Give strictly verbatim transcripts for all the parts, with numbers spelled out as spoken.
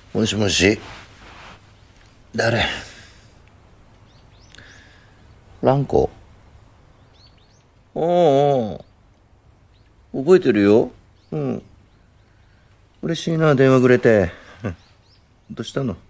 もしもし。誰？蘭子。おうおう、覚えてるよ。うん。嬉しいな、電話くれて。どうしたの？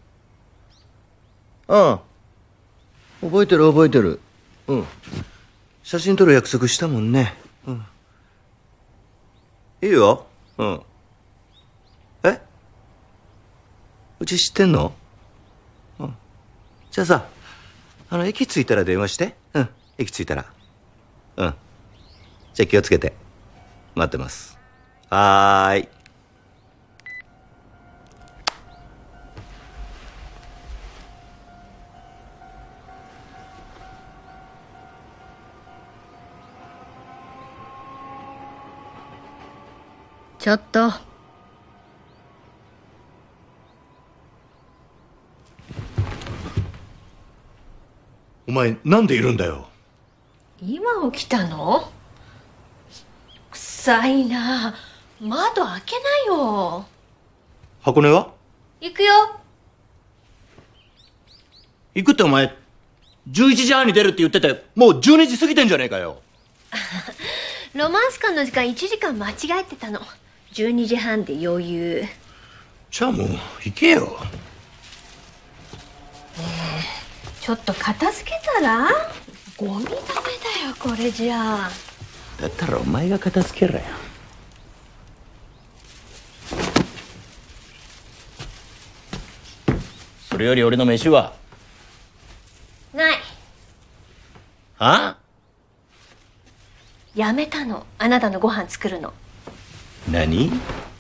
ああ、覚えてる覚えてる。うん。写真撮る約束したもんね。うん。いいよ。うん。え？うち知ってんの？うん。じゃあさ、あの、駅着いたら電話して。うん。駅着いたら。うん。じゃあ気をつけて。待ってます。はーい。 ちょっと。 お前、なんでいるんだよ。 今起きたの？臭いな。窓開けなよ。 箱根は？ 行くよ。 行くってお前、じゅういちじはんに出るって言ってて、もうじゅうにじ過ぎてんじゃねえかよ。 ロマンスカーの時間いちじかん間違えてたの。じゅうにじはんで余裕。 じゃあもう、行けよ。 ねえ、ちょっと片付けたら？ゴミダメだよ、これじゃあ。 だったらお前が片付けろよ。それより俺の飯は？ ない。 は？ やめたの、あなたのご飯作るの。 何？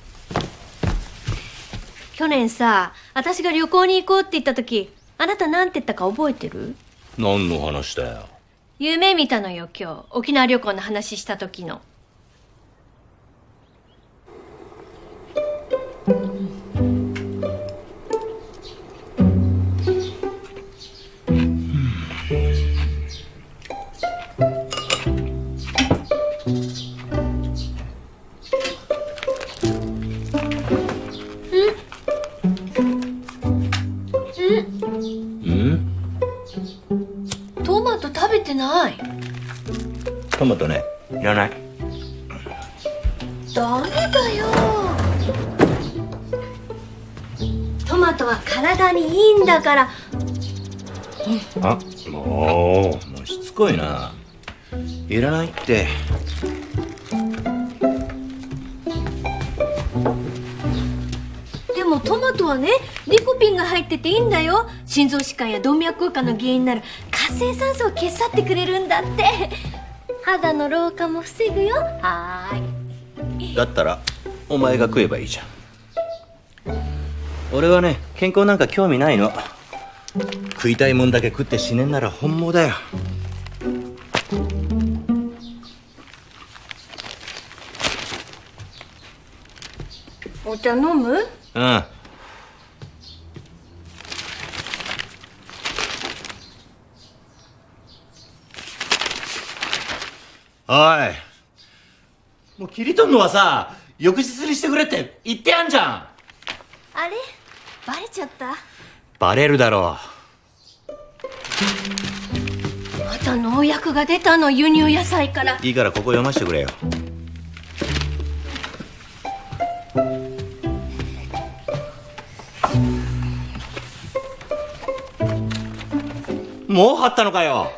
去年さ、私が旅行に行こうって言った時、あなたなんて言ったか覚えてる？ 何の話だよ。 夢見たのよ、今日。沖縄旅行の話した時の。トマト食べてない。 トマトね、いらない。 ダメだよ。トマトは体にいいんだから。 あ、もう、もうしつこいな。いらないって。 でもトマトはね、リコピンが入ってていいんだよ。心臓疾患や動脈硬化の原因になる活性酸素を消し去ってくれるんだって。肌の老化も防ぐよ。はーい。 だったらお前が食えばいいじゃん。俺はね、健康なんか興味ないの。食いたいもんだけ食って死ねんなら本望だよ。 お茶飲む？ うん。おい、もう切り取んのはさ、翌日にしてくれって言ってやんじゃん。 あれ？バレちゃった？ バレるだろまた農薬が出たの、輸入野菜から。 う。いいからここ読ませてくれよ。もう貼ったのかよ。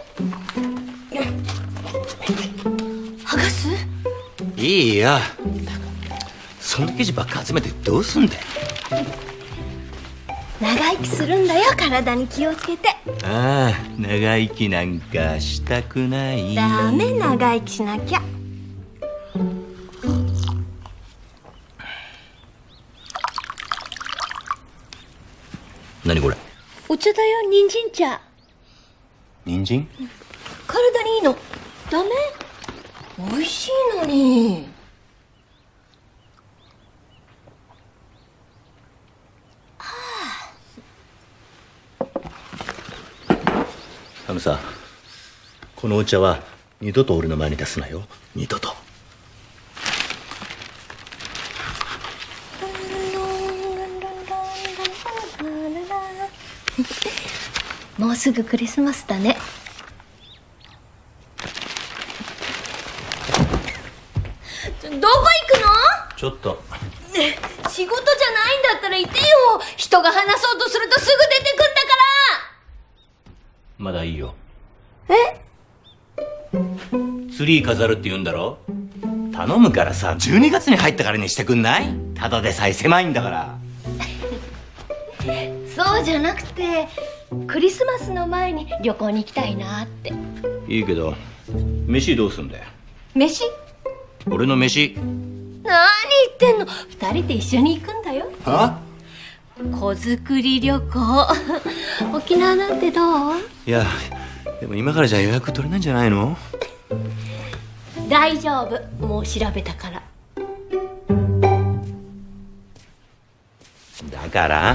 剥がす？ いいや。そんな記事ばっか集めてどうすんだよ。 長生きするんだよ、体に気をつけて。 ああ、長生きなんかしたくない。 ダメ、長生きしなきゃ。 何これ？ お茶だよ、人参茶。 人参？ 体にいいの。ダメ？美味しいのに。 あのさ、このお茶は二度と俺の前に出すなよ。二度と。 もうすぐクリスマスだね。どこ行くの？ ちょっと。 ねえ、仕事じゃないんだったらいてよ。人が話そうとするとすぐ出てくんだから。 まだいいよ。 え？ ツリー飾るって言うんだろ。頼むからさ、じゅうにがつに入ったからにしてくんない？ただでさえ狭いんだから。 そうじゃなくて、クリスマスの前に旅行に行きたいなって。 いいけど、飯どうすんだよ。 飯？ 俺の飯。 何言ってんの。二人で一緒に行くんだよ。 は？ 子作り旅行。沖縄なんてどう？ いや、でも今からじゃ予約取れないんじゃないの？ 大丈夫、もう調べたから。 だから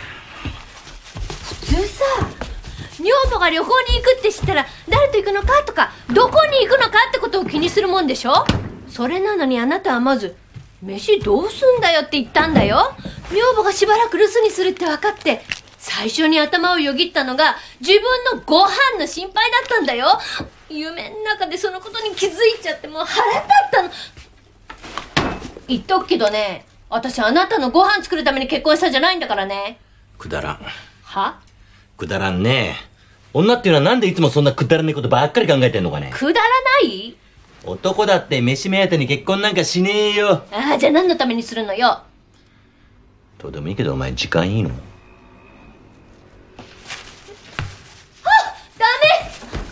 普通さ、女房が旅行に行くって知ったら誰と行くのかとかどこに行くのかってことを気にするもんでしょ。それなのにあなたはまず飯どうすんだよって言ったんだよ。女房がしばらく留守にするって分かって最初に頭をよぎったのが自分のご飯の心配だったんだよ。夢の中でそのことに気づいちゃってもう腹立ったの。言っとくけどね、私あなたのご飯作るために結婚したんじゃないんだからね。 くだらん。 は？ くだらんね。女っていうのはなんでいつもそんなくだらねえことばっかり考えてんのかね。 くだらない？ 男だって飯目当てに結婚なんかしねえよ。 ああ、じゃあ何のためにするのよ。 どうでもいいけどお前時間いいの？ ダメ！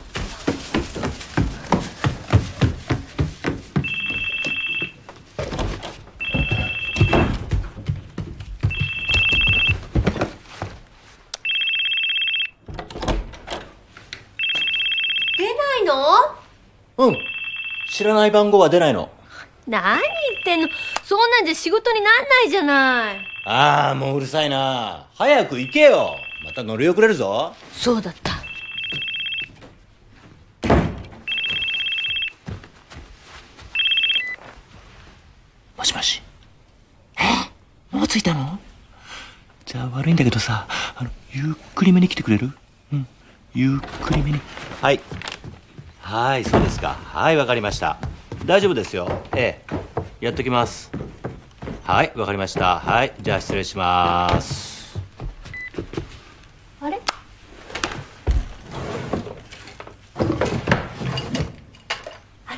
出ないの？ うん。知らない番号は出ないの。 何言ってんの。そうなんじゃ仕事になんないじゃない。 ああ、もううるさいな。早く行けよ。また乗り遅れるぞ。 そうだった。 もしもし。え？もう着いたの？じゃあ悪いんだけどさ、あのゆっくりめに来てくれる？うん、ゆっくりめに。はいはい、そうですか。はい、わかりました。大丈夫ですよ。ええ、やっときます。はい、わかりました。はい、じゃあ失礼します。 あれ？あった。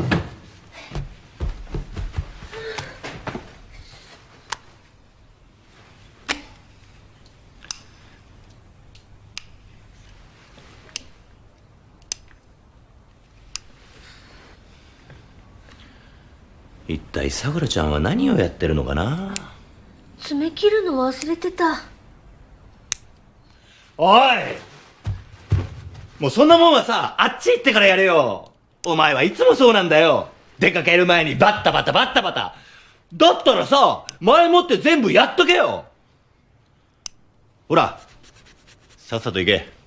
一体さくらちゃんは何をやってるのかな。 爪切るの忘れてた。 おい、もうそんなもんはさ、あっち行ってからやれよ。お前はいつもそうなんだよ。出かける前にバッタバタバッタバタ。だったらさ、前もって全部やっとけよ。ほら、さっさと行け。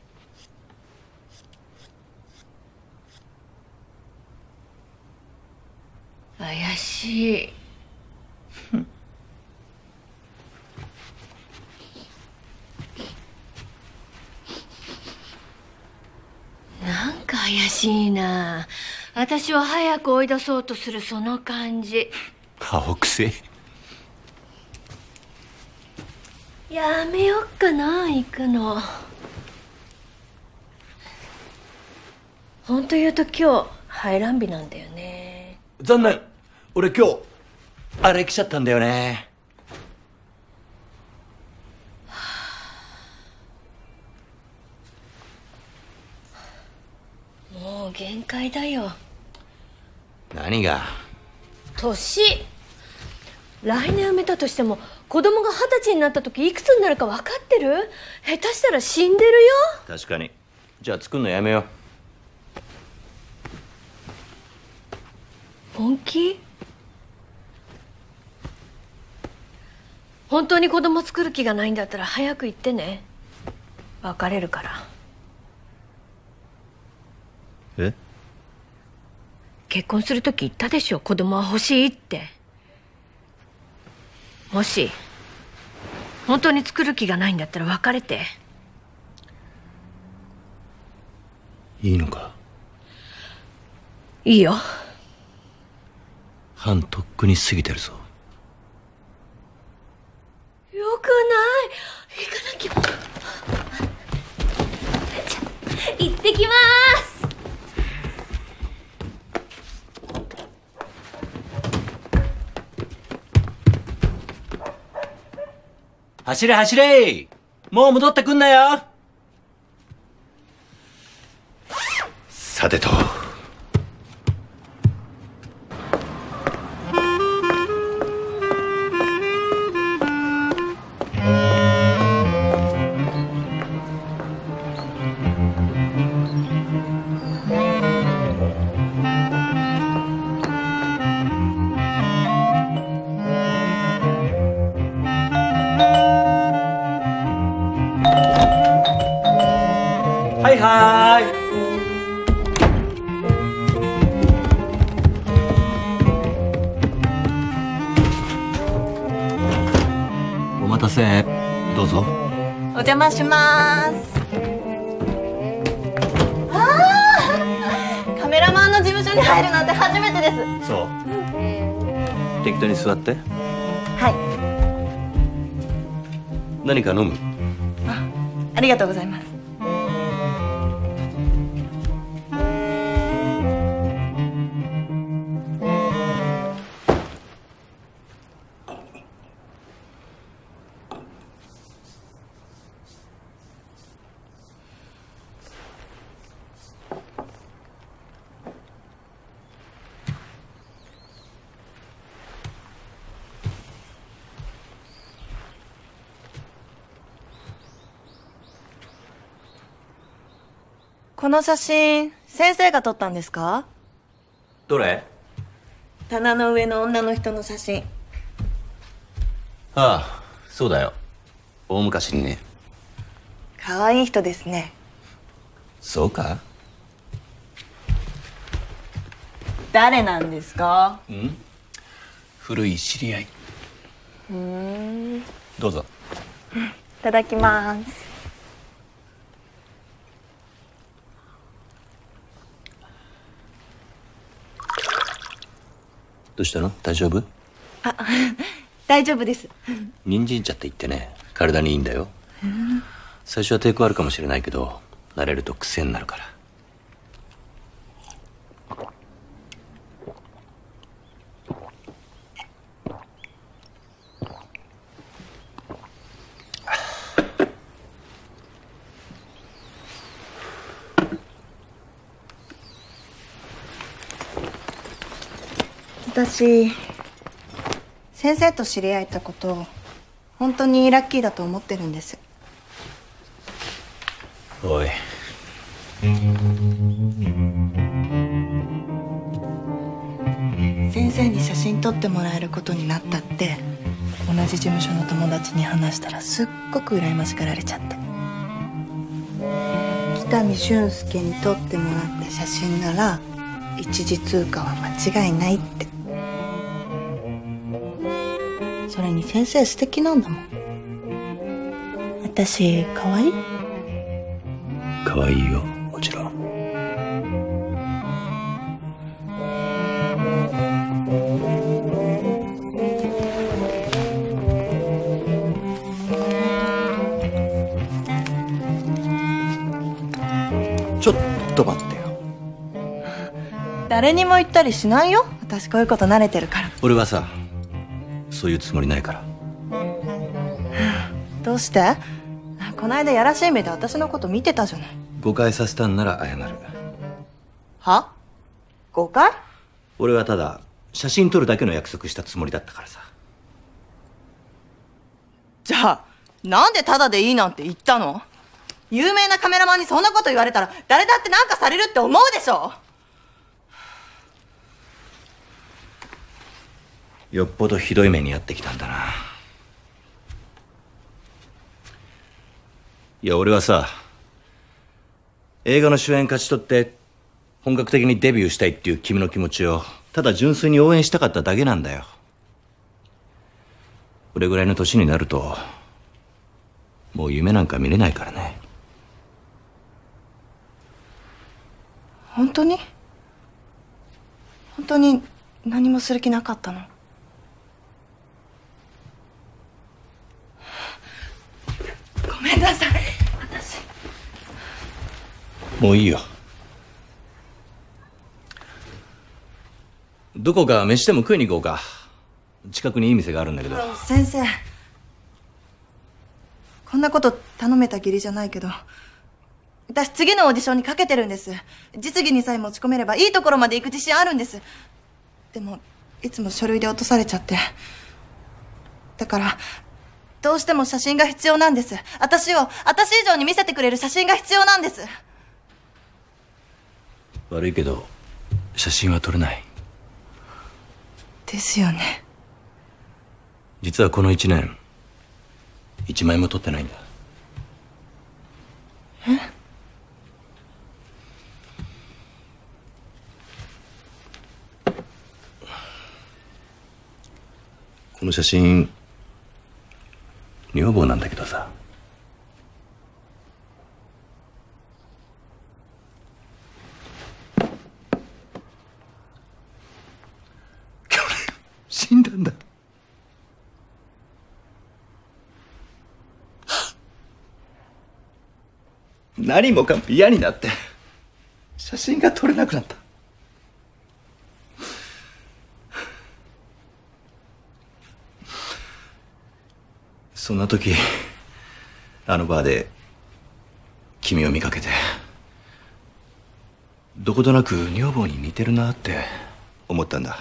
怪しい。なんか怪しいな。私を早く追い出そうとするその感じ。 顔くせ。 やめよっかな、行くの。本当言うと今日排卵日なんだよね。 残念。俺今日あれ来ちゃったんだよね。 もう限界だよ。 何が？ 年。来年埋めたとしても子供が二十歳になった時いくつになるか分かってる？下手したら死んでるよ。 確かに。じゃあ作るのやめよう。 本気？本当に子供作る気がないんだったら早く言ってね。別れるから。 え？ 結婚する時言ったでしょ、子供は欲しいって。もし本当に作る気がないんだったら別れて。 いいのか？ いいよ。 半とっくに過ぎてるぞ。 よくない。行かなきゃ。行ってきまーす。 走れ走れ、もう戻ってくんなよ。さてと、はいはーい。お待たせ。どうぞ。 お邪魔します。ああ、カメラマンの事務所に入るなんて初めてです。 そう。適当に座って。 はい。 何か飲む？ あ、ありがとうございます。この写真、先生が撮ったんですか？ どれ？ 棚の上の女の人の写真。 ああ、そうだよ。大昔にね。 可愛い人ですね。 そうか？ 誰なんですか？ うん？古い知り合い。 うーん。 どうぞ。 いただきます。 どうしたの？大丈夫？ あ、大丈夫です。 人参茶って言ってね、体にいいんだよ。最初は抵抗あるかもしれないけど、慣れると癖になるから。 私、先生と知り合えたこと本当にラッキーだと思ってるんです。 おい、 先生に写真撮ってもらえることになったって同じ事務所の友達に話したらすっごく羨ましがられちゃって、北見俊介に撮ってもらった写真なら一時通過は間違いないって。それに先生素敵なんだもん。私可愛い？ 可愛いよ、もちろん。ちょっと待ってよ。 誰にも言ったりしないよ。私こういうこと慣れてるから。 俺はさ、そういうつもりないから。 どうして？こないだやらしい目で私のこと見てたじゃない。 誤解させたんなら謝る。 は？誤解？ 俺はただ写真撮るだけの約束したつもりだったからさ。 じゃあなんでタダでいいなんて言ったの？有名なカメラマンにそんなこと言われたら誰だってなんかされるって思うでしょ。 よっぽどひどい目に遭ってきたんだな。いや、俺はさ、映画の主演勝ち取って本格的にデビューしたいっていう君の気持ちをただ純粋に応援したかっただけなんだよ。俺ぐらいの年になるともう夢なんか見れないからね。 本当に本当に何もする気なかったの？ごめんなさい。私もういいよ。どこか飯でも食いに行こうか。近くにいい店があるんだけど。 先生、こんなこと頼めた義理じゃないけど、私次のオーディションにかけてるんです。実技にさえ持ち込めればいいところまで行く自信あるんです。でもいつも書類で落とされちゃって、だからどうしても写真が必要なんです。私を私以上に見せてくれる写真が必要なんです。 悪いけど写真は撮れない。 ですよね。 実はこの一年一枚も撮ってないんだ。 え？ この写真女房なんだけどさ。去年死んだんだ。何もかも嫌になって写真が撮れなくなった。そんな時あのバーで君を見かけて、どことなく女房に似てるなって思ったんだ。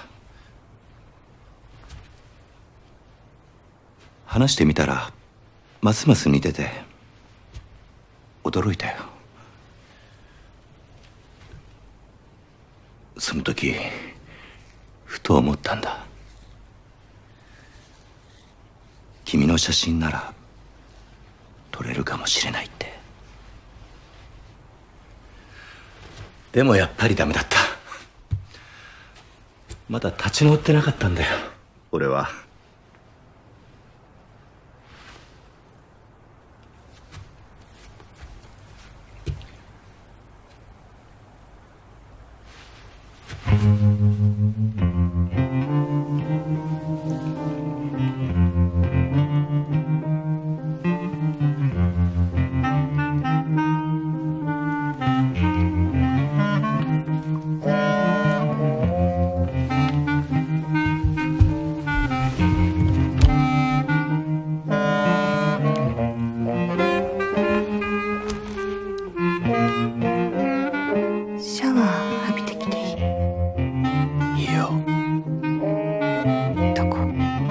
話してみたらますます似てて驚いたよ。その時ふと思ったんだ。君の写真なら撮れるかもしれないって。でもやっぱりダメだった。まだ立ち直ってなかったんだよ俺は。 シャワー浴びてきていい？ いいよ。 どこ？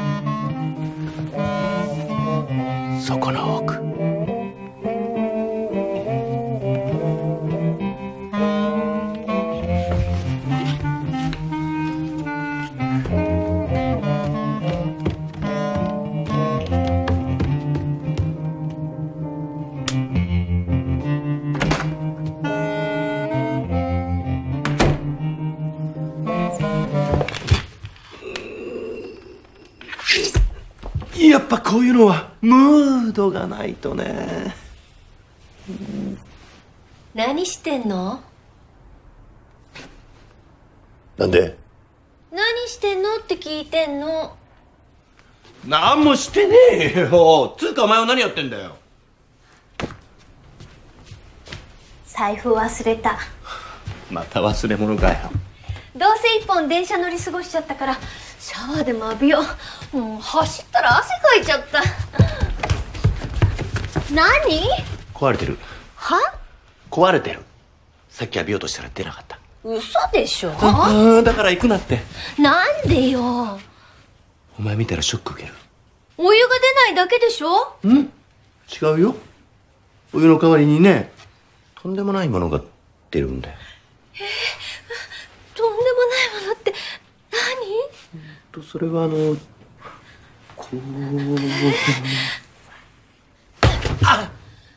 そこの奥。やっぱこういうのはムードがないとね。 何してんの？ なんで？ 何してんのって聞いてんの。 何もしてねえよ。つうかお前は何やってんだよ。 財布忘れた。 また忘れ物かよ。 どうせ一本電車乗り過ごしちゃったからシャワーでも浴びよう。もう走ったら汗かいちゃった。何？ 壊れてる。 は？ 壊れてる。さっき浴びようとしたら出なかった。 嘘でしょ。 ああ、だから行くなって。 なんでよ。 お前見たらショック受ける。 お湯が出ないだけでしょ。 うん、違うよ。お湯の代わりにね、とんでもないものが出るんだよ。 えー、とんでもないものって何？ とそれはあのこうあ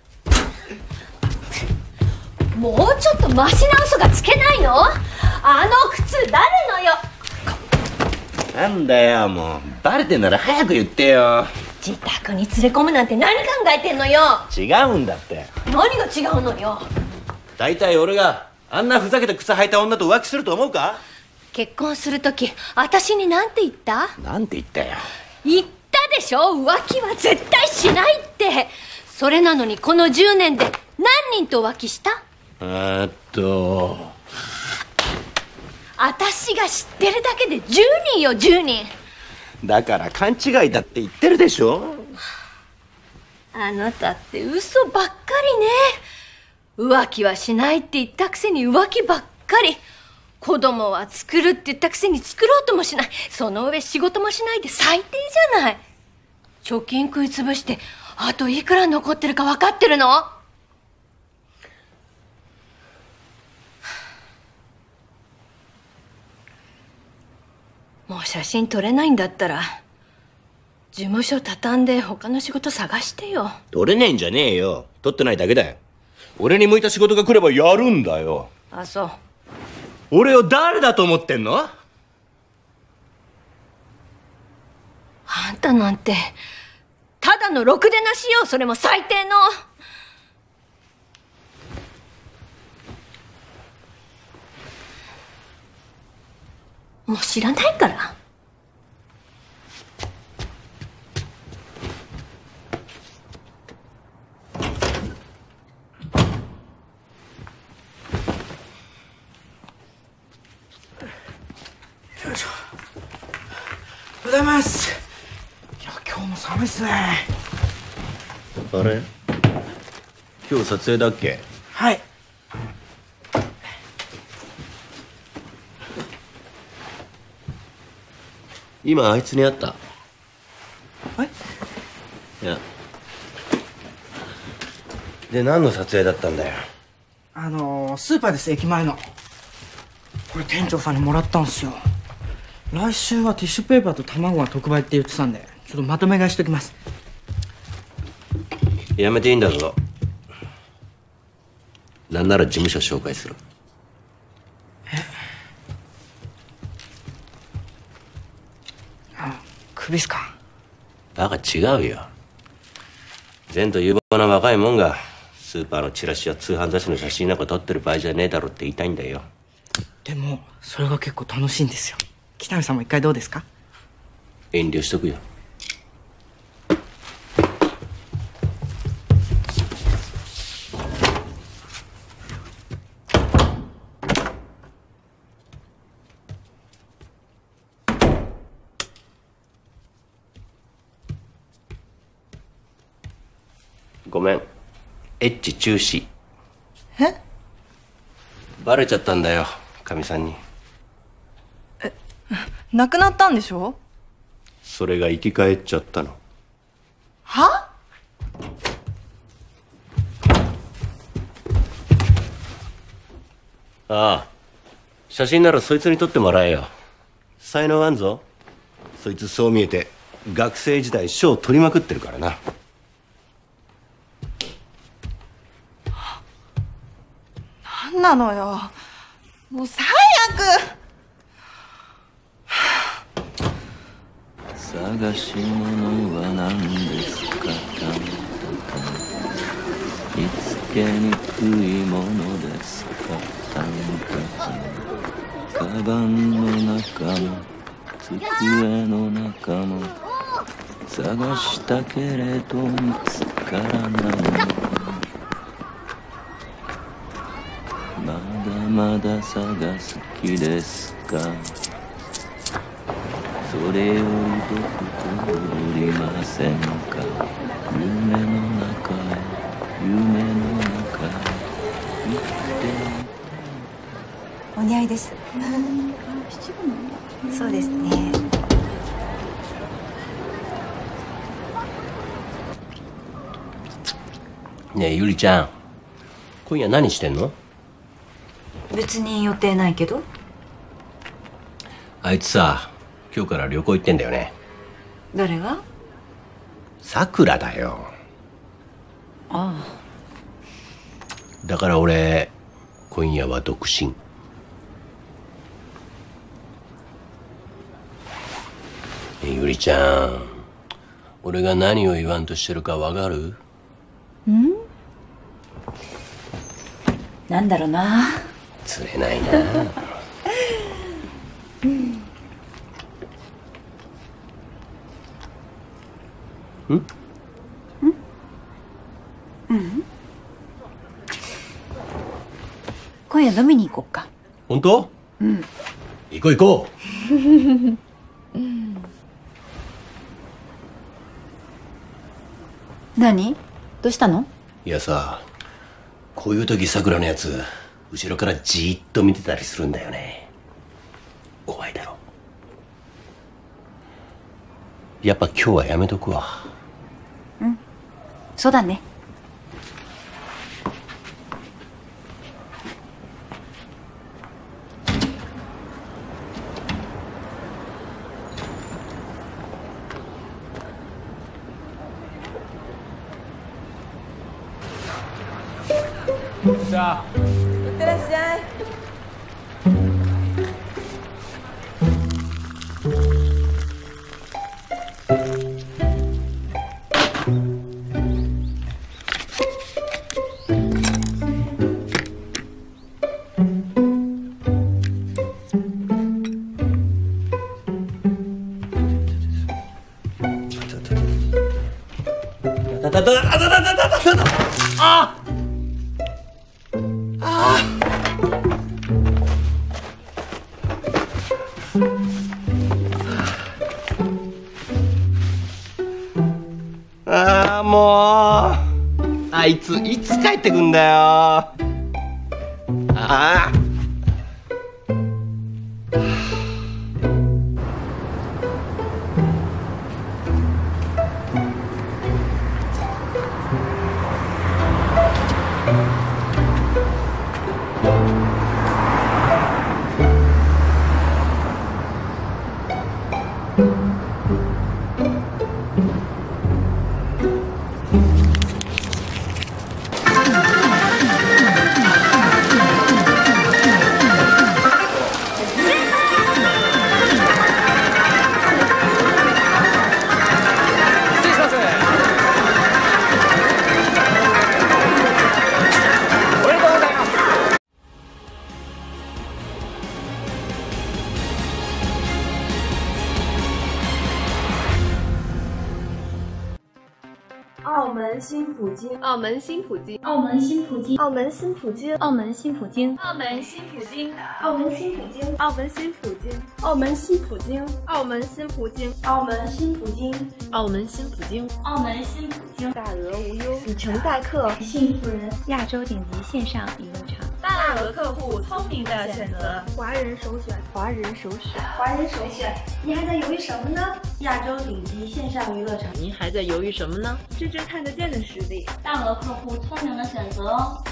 もうちょっとマシな嘘がつけないの？あの靴誰のよ。 なんだよ、もうバレてんなら早く言ってよ。 自宅に連れ込むなんて何考えてんのよ。 違うんだって。 何が違うのよ。 大体俺があんなふざけた靴履いた女と浮気すると思うか？ 結婚するとき私に何て言った？ なんて言ったよ。 言ったでしょ、浮気は絶対しないって。それなのにこのじゅうねんで何人と浮気した？ えっと私が知ってるだけでじゅうにんよ、じゅうにん。 だから勘違いだって言ってるでしょ。 あなたって嘘ばっかりね。浮気はしないって言ったくせに浮気ばっかり。子供は作るって言ったくせに作ろうともしない。その上仕事もしないで最低じゃない。貯金食いつぶしてあといくら残ってるか分かってるの？もう写真撮れないんだったら事務所畳んで他の仕事探してよ。 撮れねえんじゃねえよ。撮ってないだけだよ。俺に向いた仕事が来ればやるんだよ。 あ、そう。 俺を誰だと思ってんの？ あんたなんてただのろくでなしよ。それも最低の。もう知らないから。 よいしょ。おはようございます。いや、今日も寒いっすね。 あれ？今日撮影だっけ？ はい。 今あいつに会った？ え？ いや。で、何の撮影だったんだよ。 あのー、スーパーです、駅前の。これ店長さんにもらったんすよ。来週はティッシュペーパーと卵が特売って言ってたんで、ちょっとまとめ買いしときます。 やめていいんだぞ。なんなら事務所紹介する。 え？あ、首っすか？ バカ違うよ。前途有望な若いもんがスーパーのチラシや通販雑誌の写真なんか撮ってる場合じゃねえだろって言いたいんだよ。 でもそれが結構楽しいんですよ。北見さんも一回どうですか？ 遠慮しとくよ。ごめん、エッチ中止。 え？ バレちゃったんだよ、かみさんに。 え、亡くなったんでしょ？ それが生き返っちゃったの。 は？ ああ、写真ならそいつに撮ってもらえよ。才能あんぞ。そいつそう見えて学生時代賞取りまくってるからな。 なんなのよ、もう最悪。 探し物は何ですか？見つけにくいものですか？カバンの中も机の中も探したけれど見つからない。まだまだ探す気ですか？それより僕と踊りませんか？夢の中へ夢の中へ行って。 お似合いです。そうですね。 ねえゆりちゃん、今夜何してんの？ 別に予定ないけど。 あいつさ、今日から旅行行ってんだよね。 誰が？ さくらだよ。 ああ。だから俺今夜は独身。ねえゆりちゃん、俺が何を言わんとしてるかわかる？ ん？なんだろうな。 釣れないな。うん？ うん。今夜飲みに行こっか。 本当？ うん。 行こう行こう。 何？どうしたの？ いやさ、こういう時さくらのやつ後ろからじーっと見てたりするんだよね。怖いだろ。やっぱ今日はやめとくわ。 うん、そうだね。 さあ、 いってらっしゃい。 だだだだだだだだだだ。あっ。ああ、もうあいついつ帰ってくんだよ。ああ。 澳门新葡京， 澳门新葡京， 澳门新葡京， 澳门新葡京， 澳门新葡京， 澳门新葡京， 澳门新葡京， 澳门新葡京， 澳门新葡京， 澳门新葡京， 澳门新葡京， 澳门新葡京， 澳门新葡京， 大额无忧， 里程待客，幸福人， 亚洲顶级线上娱乐场， 大额客户聪明的选择， 华人首选， 华人首选， 华人首选。你还在犹豫什么呢？亚洲顶级线上娱乐场， 您还在犹豫什么呢？ 这真看得见的实力，大额客户聪明的选择哦。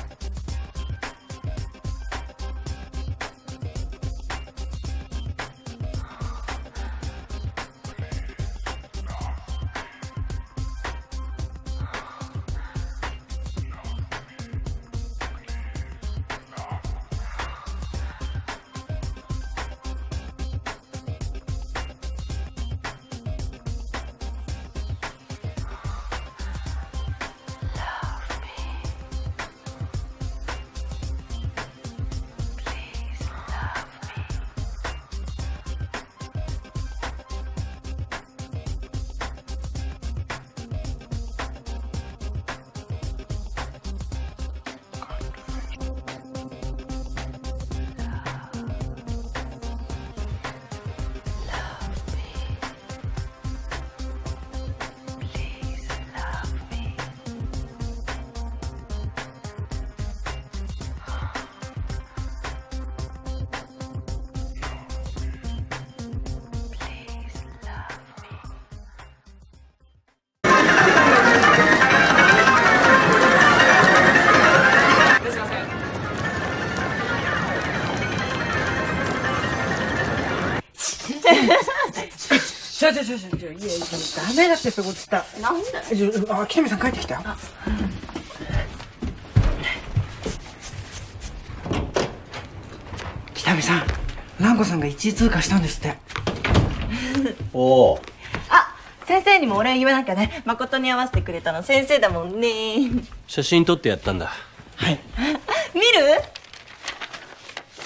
ちょちょちょちょちょ、いや、ダメだってそこつった。 なんで？あ、北見さん帰ってきたよ。北見さん、蘭子さんがいちい通過したんですって。 おお。 あ、先生にもお礼言わなきゃね。誠に合わせてくれたの先生だもんね。 写真撮ってやったんだ。 はい。 見る？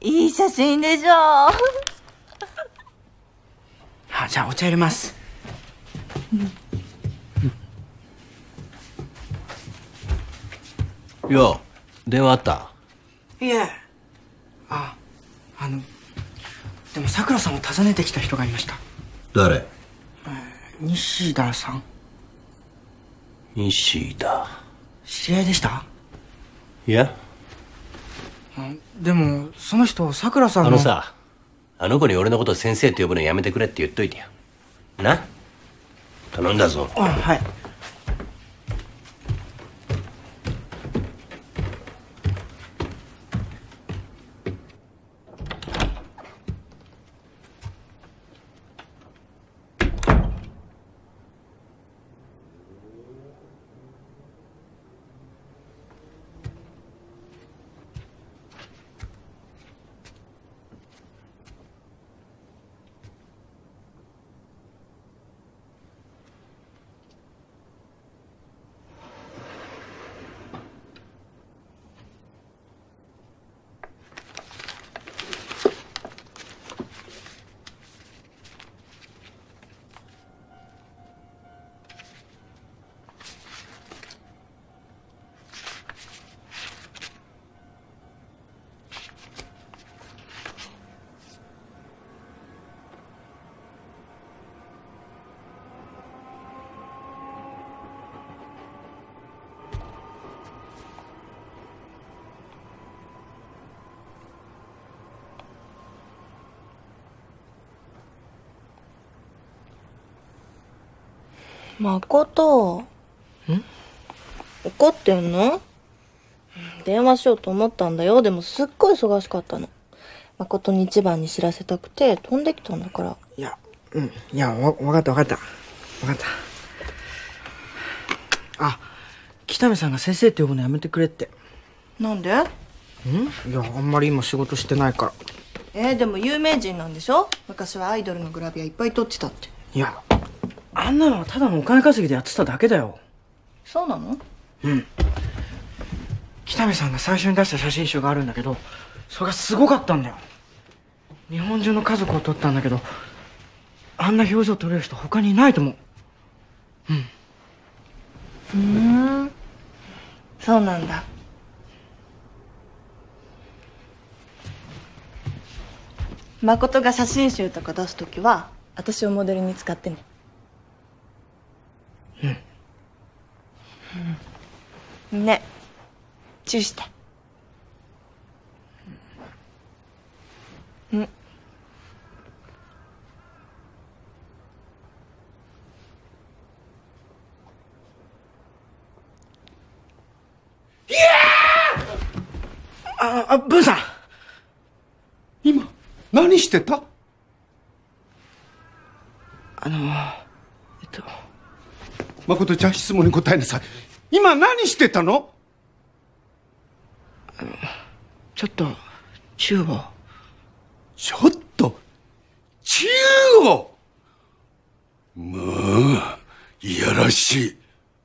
いい写真でしょ。 あ、じゃあお茶入れます。 うん、よう電話あった？ いえ。あ、あのでもさくらさんを訪ねてきた人がいました。 誰？ えー、西田さん。 西田。 知り合いでした？ いや。 でもその人さくらさんの。 あのさ、あの子に俺のこと先生って呼ぶのやめてくれって言っといてよな。頼んだぞ。 あ、はい。 誠。ん？怒ってんの？電話しようと思ったんだよ。でもすっごい忙しかったの。誠に一番に知らせたくて飛んできたんだから。 いや、うん、いや、わ、わかったわかった。わかった。あ、北見さんが先生って呼ぶのやめてくれって。 なんで？ ん？いや、あんまり今仕事してないから。 えー、でも有名人なんでしょ？昔はアイドルのグラビアいっぱい撮ってたって。 いや、あんなのはただのお金稼ぎでやってただけだよ。 そうなの？ うん。北見さんが最初に出した写真集があるんだけど、それがすごかったんだよ。日本中の家族を撮ったんだけど、あんな表情撮れる人他にいないと思う。 うん。うーん。そうなんだ。誠が写真集とか出すときは私をモデルに使ってね。うん。ね、チューして。うん。 いやあ、あ、ブンさん。 今何してた？ あのえっと誠ちゃん、質問に答えなさい。今何してたの？ あのちょっとチューを。 ちょっとチューを。まあいやらしい。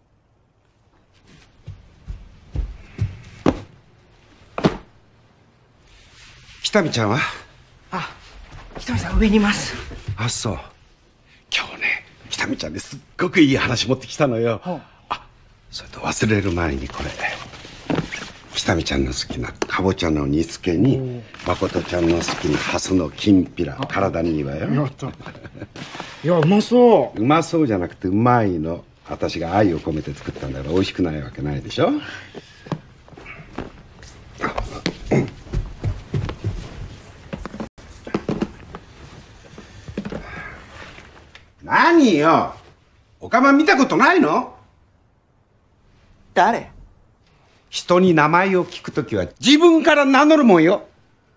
北見ちゃんは？ あ、北見さん上にいます。 あ、そう。今日ね、北見ちゃんにすっごくいい話持ってきたのよ。あ、それと忘れる前にこれ。北見ちゃんの好きなかぼちゃの煮付けに、誠ちゃんの好きなハスのきんぴら。体にいいわよ。 やった。いや、うまそう。 うまそうじゃなくてうまいの。私が愛を込めて作ったんだから美味しくないわけないでしょ。何よ、おかま見たことないの？ 誰？ 人に名前を聞くときは自分から名乗るもんよ。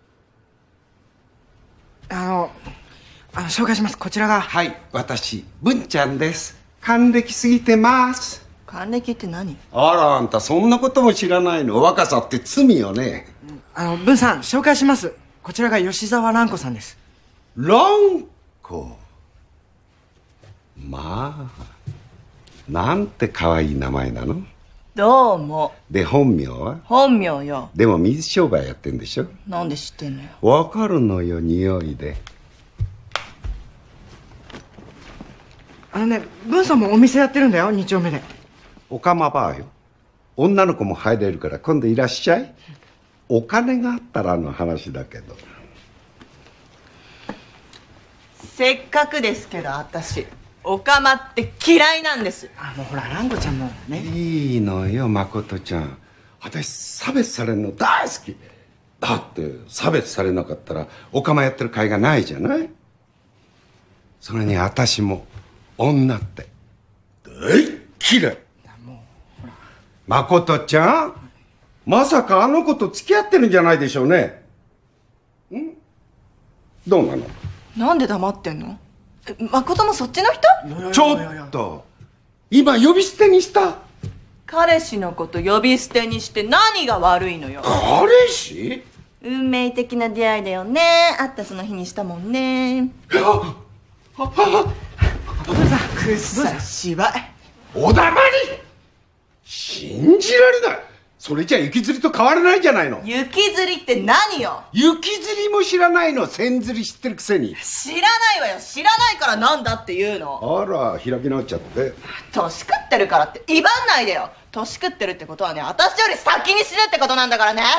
あの、あの紹介します。こちらが。 はい、私文ちゃんです。還暦過ぎてます。 還暦って何？ あら、あんたそんなことも知らないの？若さって罪よね。 あの文さん紹介します。こちらが吉沢蘭子さんです。 蘭子。まあ、なんて可愛い名前なの？ どうも。 で本名は？ 本名よ。 でも水商売やってんでしょ？ なんで知ってんのよ。 わかるのよ、匂いで。 あのね、文さんもお店やってるんだよ、に丁目で。 おかまバーよ。女の子も入れるから今度いらっしゃい。お金があったらの話だけど。 せっかくですけど私おかまって嫌いなんです。 あ、もうほら蘭子ちゃんもね。 いいのよ、誠ちゃん。私差別されるの大好き。だって差別されなかったらおかまやってる甲斐がないじゃない。それに私も女って大嫌い。誠ちゃん、まさかあの子と付き合ってるんじゃないでしょうね。ん？どうなの？ なんで黙ってんの？え、誠もそっちの人？ ちょっと今呼び捨てにした。 彼氏のこと呼び捨てにして何が悪いのよ。 彼氏？ 運命的な出会いだよね。会ったその日にしたもんね。 あああくっさ芝居。 おだまり。信じられない。それじゃ雪吊りと変わらないじゃないの。 雪吊りって何よ。 雪吊りも知らないの。千吊り知ってるくせに。 知らないわよ。知らないからなんだって言うの。 あら、開き直っちゃって。 年食ってるからって威張んないでよ。年食ってるってことはね、私より先に死ぬってことなんだからね。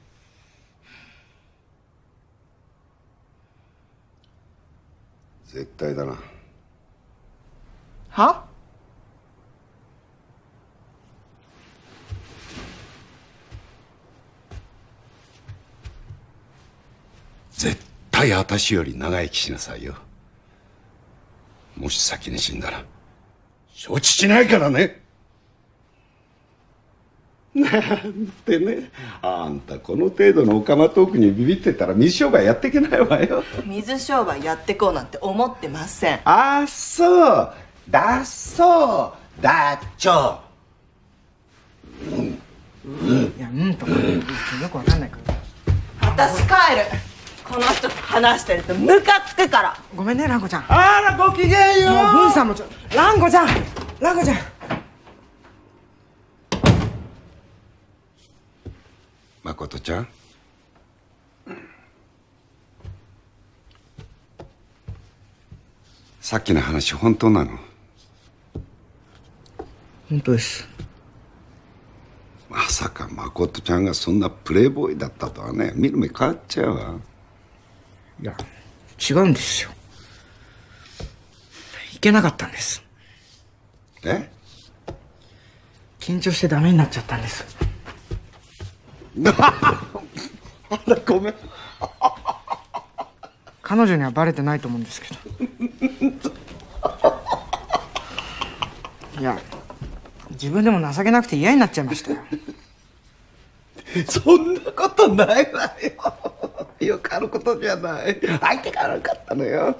絶対だな。 は？ 絶対私より長生きしなさいよ。もし先に死んだら承知しないからね。なんてね。あんたこの程度のオカマトークにビビってたら水商売やっていけないわよ。 水商売やってこうなんて思ってません。 あ、そうだそうだっちょ。 うんうん、いやうんとかよくわかんないから。 私帰る。この人と話してるとムカつくから。 ごめんね蘭子ちゃん。 あらごきげんよう。 もう文さんもちょ蘭子ちゃん蘭子ちゃん。 誠ちゃん、さっきの話本当なの？ 本当です。 まさか誠ちゃんがそんなプレイボーイだったとはね。見る目変わっちゃうわ。 いや違うんですよ。いけなかったんです。 え？ 緊張してダメになっちゃったんです。 あらごめん。 彼女にはバレてないと思うんですけど。いや自分でも情けなくて嫌になっちゃいましたよ。 そんなことないわよ。よくあることじゃない。相手が悪かったのよ。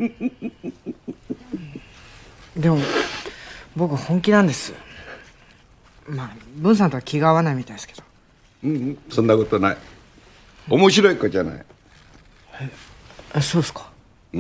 でも僕本気なんです。まあ文さんとは気が合わないみたいですけど。 うん、うん、そんなことない。面白い子じゃない。 え、そうですか。 うん、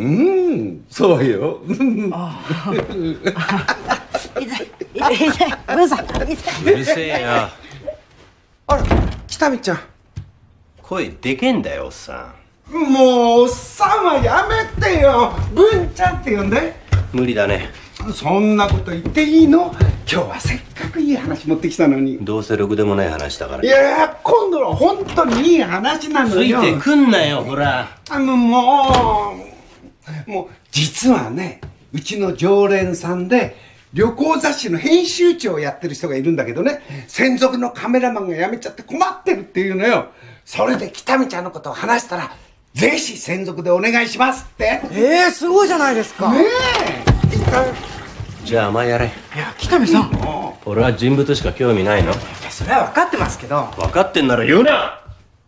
そうよ。 ああ。痛い痛い痛い。文さん痛い。 うるせえよ。 あら北見ちゃん。 声でけんだよおっさん。もうおっさんはやめてよ。文ちゃんって呼んで。 ん。無理だね。 そんなこと言っていいの？今日はせっかくいい話持ってきたのに。 どうせろくでもない話だから。 いやいや今度は本当にいい話なのよ。 ついてくんなよほら。 あのもうもう実はね、うちの常連さんで旅行雑誌の編集長をやってる人がいるんだけどね、専属のカメラマンが辞めちゃって困ってるっていうのよ。それで北見ちゃんのことを話したらぜひ専属でお願いしますって。 えー、すごいじゃないですか。 ねえ。 じゃあ甘やれ。 いや北見さん、 俺は人物しか興味ないの。 いやそれは分かってますけど。 分かってんなら言うな。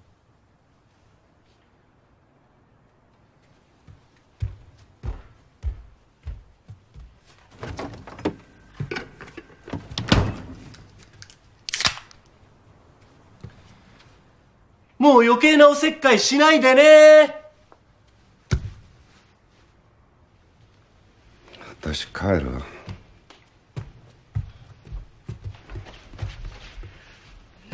もう余計なおせっかいしないでね。 私帰るわ。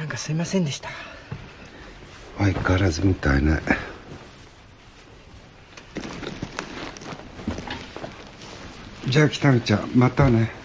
なんかすいませんでした。 相変わらずみたいね。じゃあ北見ちゃんまたね。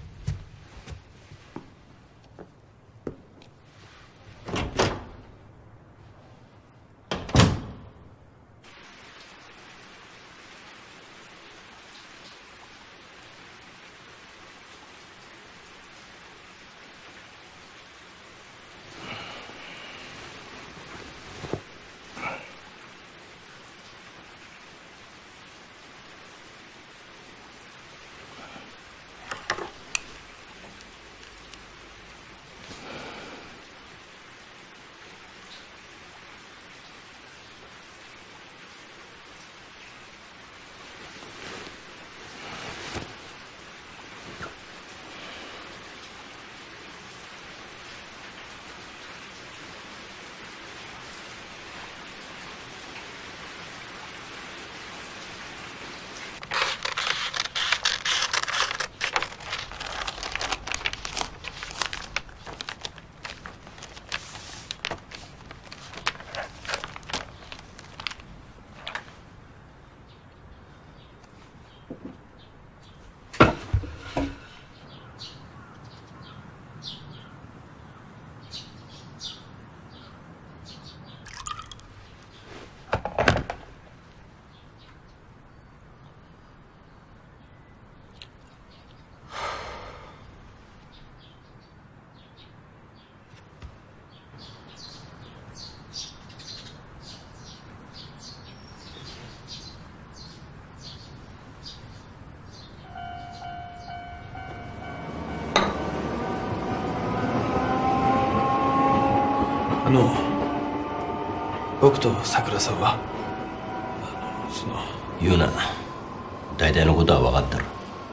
あの僕と桜さんはあのその言うな。大体のことは分かってる。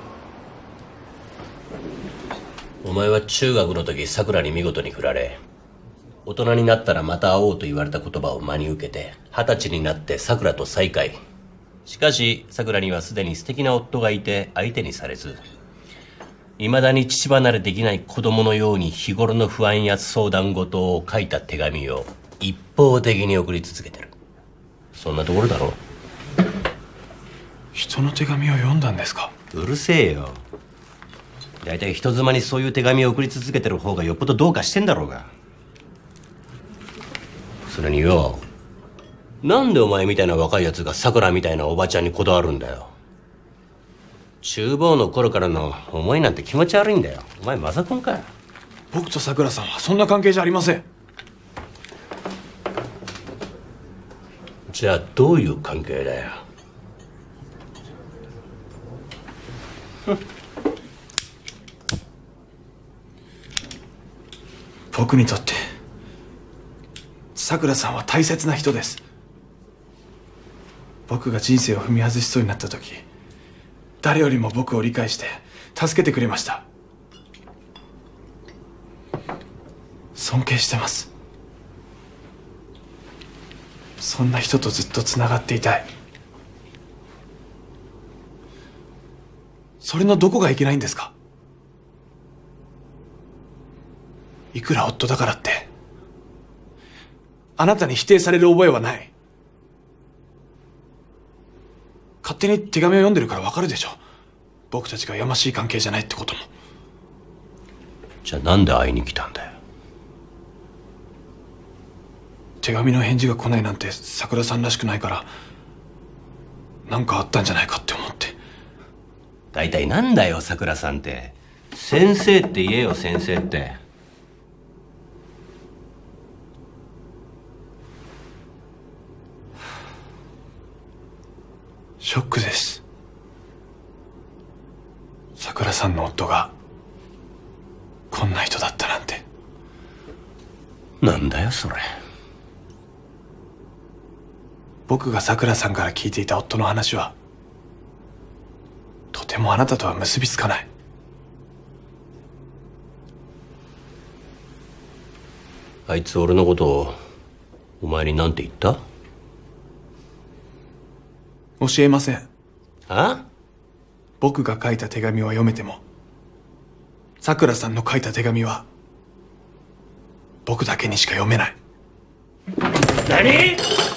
お前は中学の時桜に見事に振られ、大人になったらまた会おうと言われた言葉を真に受けて二十歳になって桜と再会。しかし桜にはすでに素敵な夫がいて相手にされず、未だに父離れできない子供のように日頃の不安や相談事を書いた手紙を一方的に送り続けてる。そんなところだろ。 人の手紙を読んだんですか？ うるせえよ。だいたい人妻にそういう手紙を送り続けてる方がよっぽどどうかしてんだろうが。それによ、なんでお前みたいな若いやつが桜みたいなおばちゃんにこだわるんだよ。厨房の頃からの思いなんて気持ち悪いんだよ。お前マザコンかよ。 僕と桜さんはそんな関係じゃありません。 じゃあどういう関係だよ。 僕にとって桜さんは大切な人です。僕が人生を踏み外しそうになった時、誰よりも僕を理解して助けてくれました。尊敬してます。そんな人とずっとつながっていたい。それのどこがいけないんですか？いくら夫だからってあなたに否定される覚えはない。勝手に手紙を読んでるからわかるでしょ。僕たちがやましい関係じゃないってことも。 じゃあなんで会いに来たんだよ。 手紙の返事が来ないなんて桜さんらしくないから、なんかあったんじゃないかって思って。 大体なんだよ桜さんって。先生って言えよ、先生って。 ショックです。桜さんの夫がこんな人だったなんて。 なんだよそれ。 僕が桜さんから聞いていた夫の話はとてもあなたとは結びつかない。 あいつ俺のことをお前に何て言った？ 教えません。 あ？ 僕が書いた手紙は読めても、桜さんの書いた手紙は僕だけにしか読めない。 何？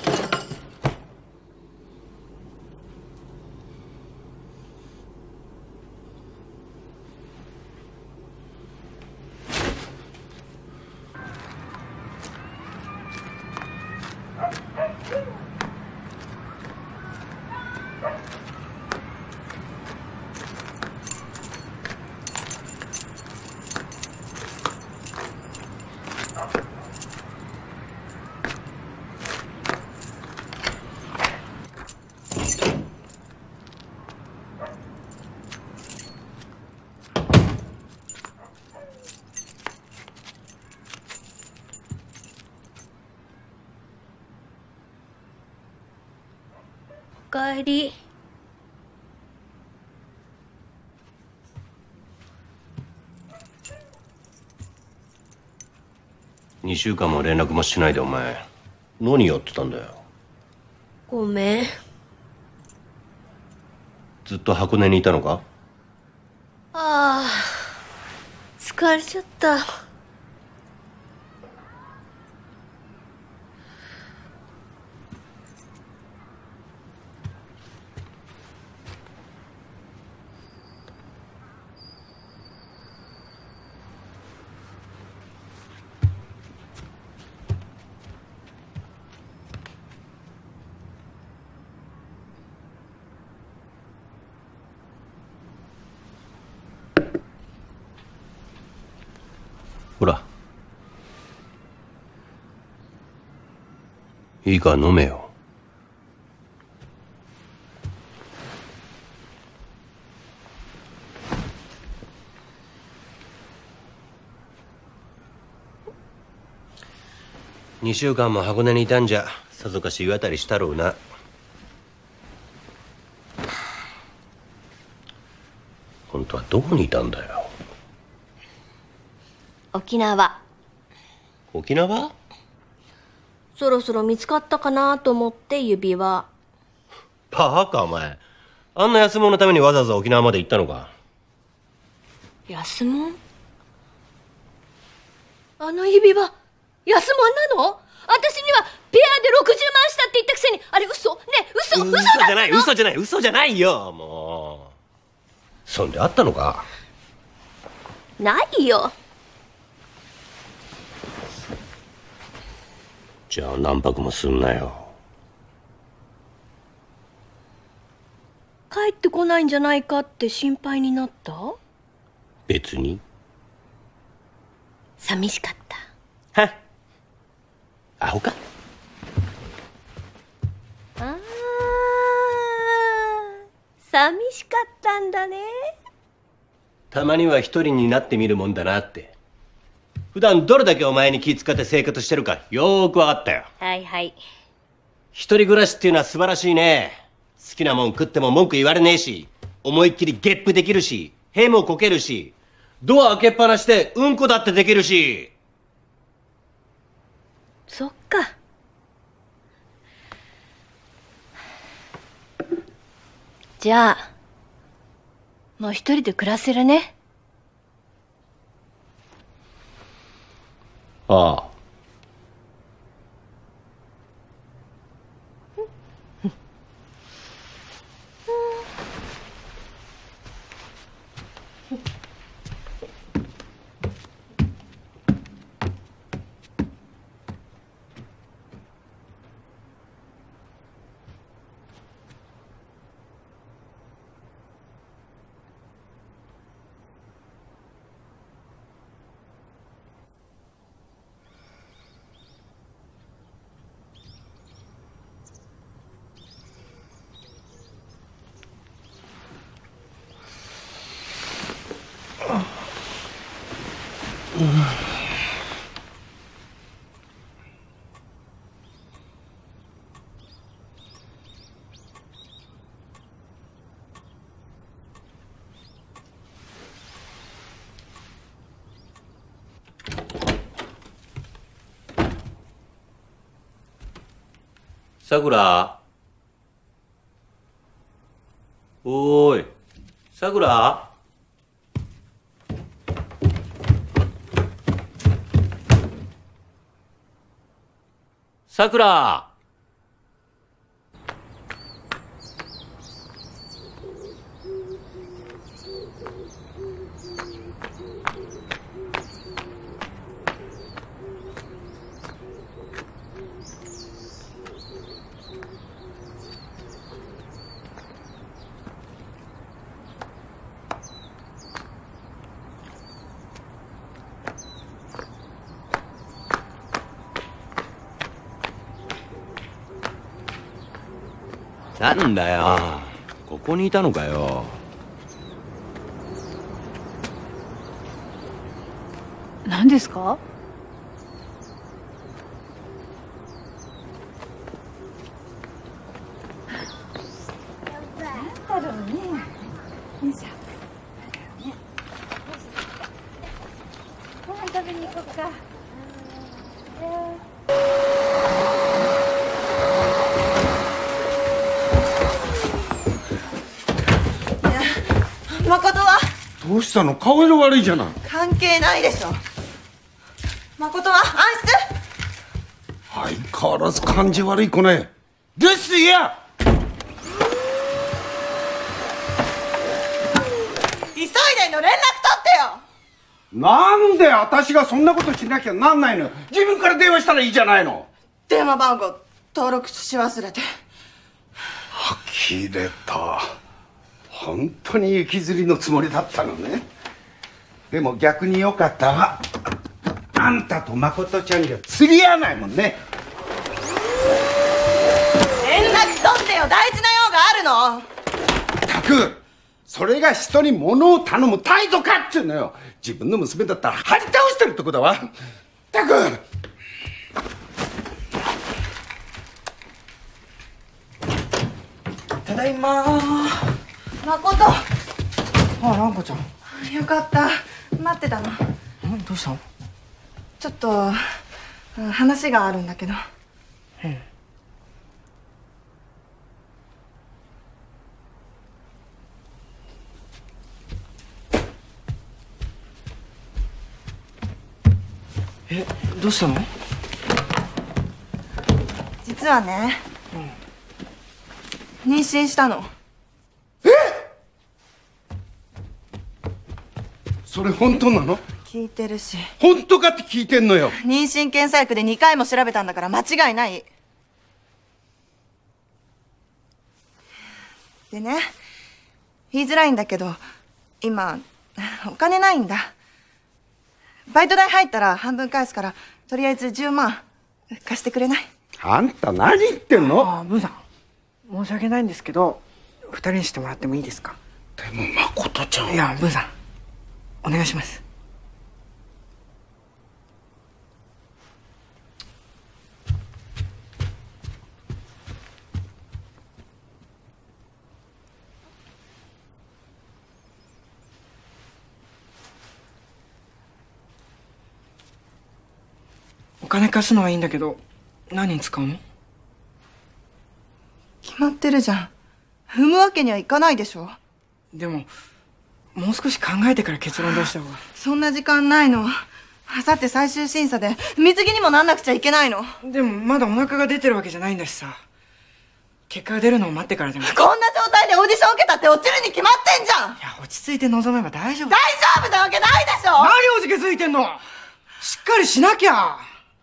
おかえり。 にしゅうかんも連絡もしないでお前何やってたんだよ。 ごめん。 ずっと箱根にいたのか？ ああ、疲れちゃった。 ほらいいから飲めよ。にしゅうかんも箱根にいたんじゃさぞかし湯あたりしたろうな。本当はどこにいたんだよ。 沖縄。 沖縄？ そろそろ見つかったかなと思って指輪。 バカお前、あんな安物のためにわざわざ沖縄まで行ったのか？ 安物？あの指輪安物なの？私にはペアでろくじゅうまんしたって言ったくせに、あれ嘘？ねえ嘘？嘘だったの？ 嘘じゃない嘘じゃない嘘じゃないよもう。そんであったのか？ ないよ。 じゃあ何泊もすんなよ。 帰ってこないんじゃないかって心配になった？ 別に。 寂しかった。 はっアホか。 あー、寂しかったんだね。 たまには一人になってみるもんだなって。普段どれだけお前に気遣って生活してるかよーくわかったよ。 はいはい。 一人暮らしっていうのは素晴らしいね。好きなもん食っても文句言われねえし、思いっきりゲップできるし、屁もこけるし、ドア開けっぱなしでうんこだってできるし。 そっか。じゃあもう一人で暮らせるね。 ああ。さくら？おーい、さくら？ さくら。 なんだよ、ここにいたのかよ。 何ですか？なんだろうね。よいしょ。ご飯食べに行こうか。 誠はどうしたの？顔色悪いじゃない。 関係ないでしょ。誠は暗室。 相変わらず感じ悪い子ね。ですや。 急いでの連絡取ってよ。 なんで私がそんなことしなきゃなんないのよ。自分から電話したらいいじゃないの。 電話番号登録し忘れて。 呆れた。本当に行きずりのつもりだったのね。でも逆によかったわ。あんたと誠ちゃんには釣り合わないもんね。 連絡取ってよ。大事な用があるの。 ったくそれが人に物を頼む態度かっちゅうのよ。自分の娘だったら張り倒してるとこだわ。ったく。 ただいまー。 誠。 ああ、蘭子ちゃん。 よかった。待ってたの。 ん？どうしたの？ ちょっとうん話があるんだけど。 うん。え、どうしたの？ 実はね、うん、妊娠したの。 え？それ本当なの？ 聞いてるし。 本当かって聞いてんのよ。 妊娠検査薬でにかいも調べたんだから間違いない。でね、言いづらいんだけど今お金ないんだ。バイト代入ったら半分返すから、とりあえずじゅうまん貸してくれない？ あんた何言ってんの？ ああ、ブーさん、申し訳ないんですけど二人にしてもらってもいいですか？ でも誠ちゃん。 いや、ブーさんお願いします。お金貸すのはいいんだけど、何に使うの？ 決まってるじゃん。踏むわけにはいかないでしょ。 でももう少し考えてから結論出した方が。 そんな時間ないの。あさって最終審査で水着にもなんなくちゃいけないの。 でもまだお腹が出てるわけじゃないんだしさ。結果が出るのを待ってからでも。 こんな状態でオーディション受けたって落ちるに決まってんじゃん。 いや、落ち着いて臨めば大丈夫。 大丈夫なわけないでしょ。 何おじけづいてんの？しっかりしなきゃ。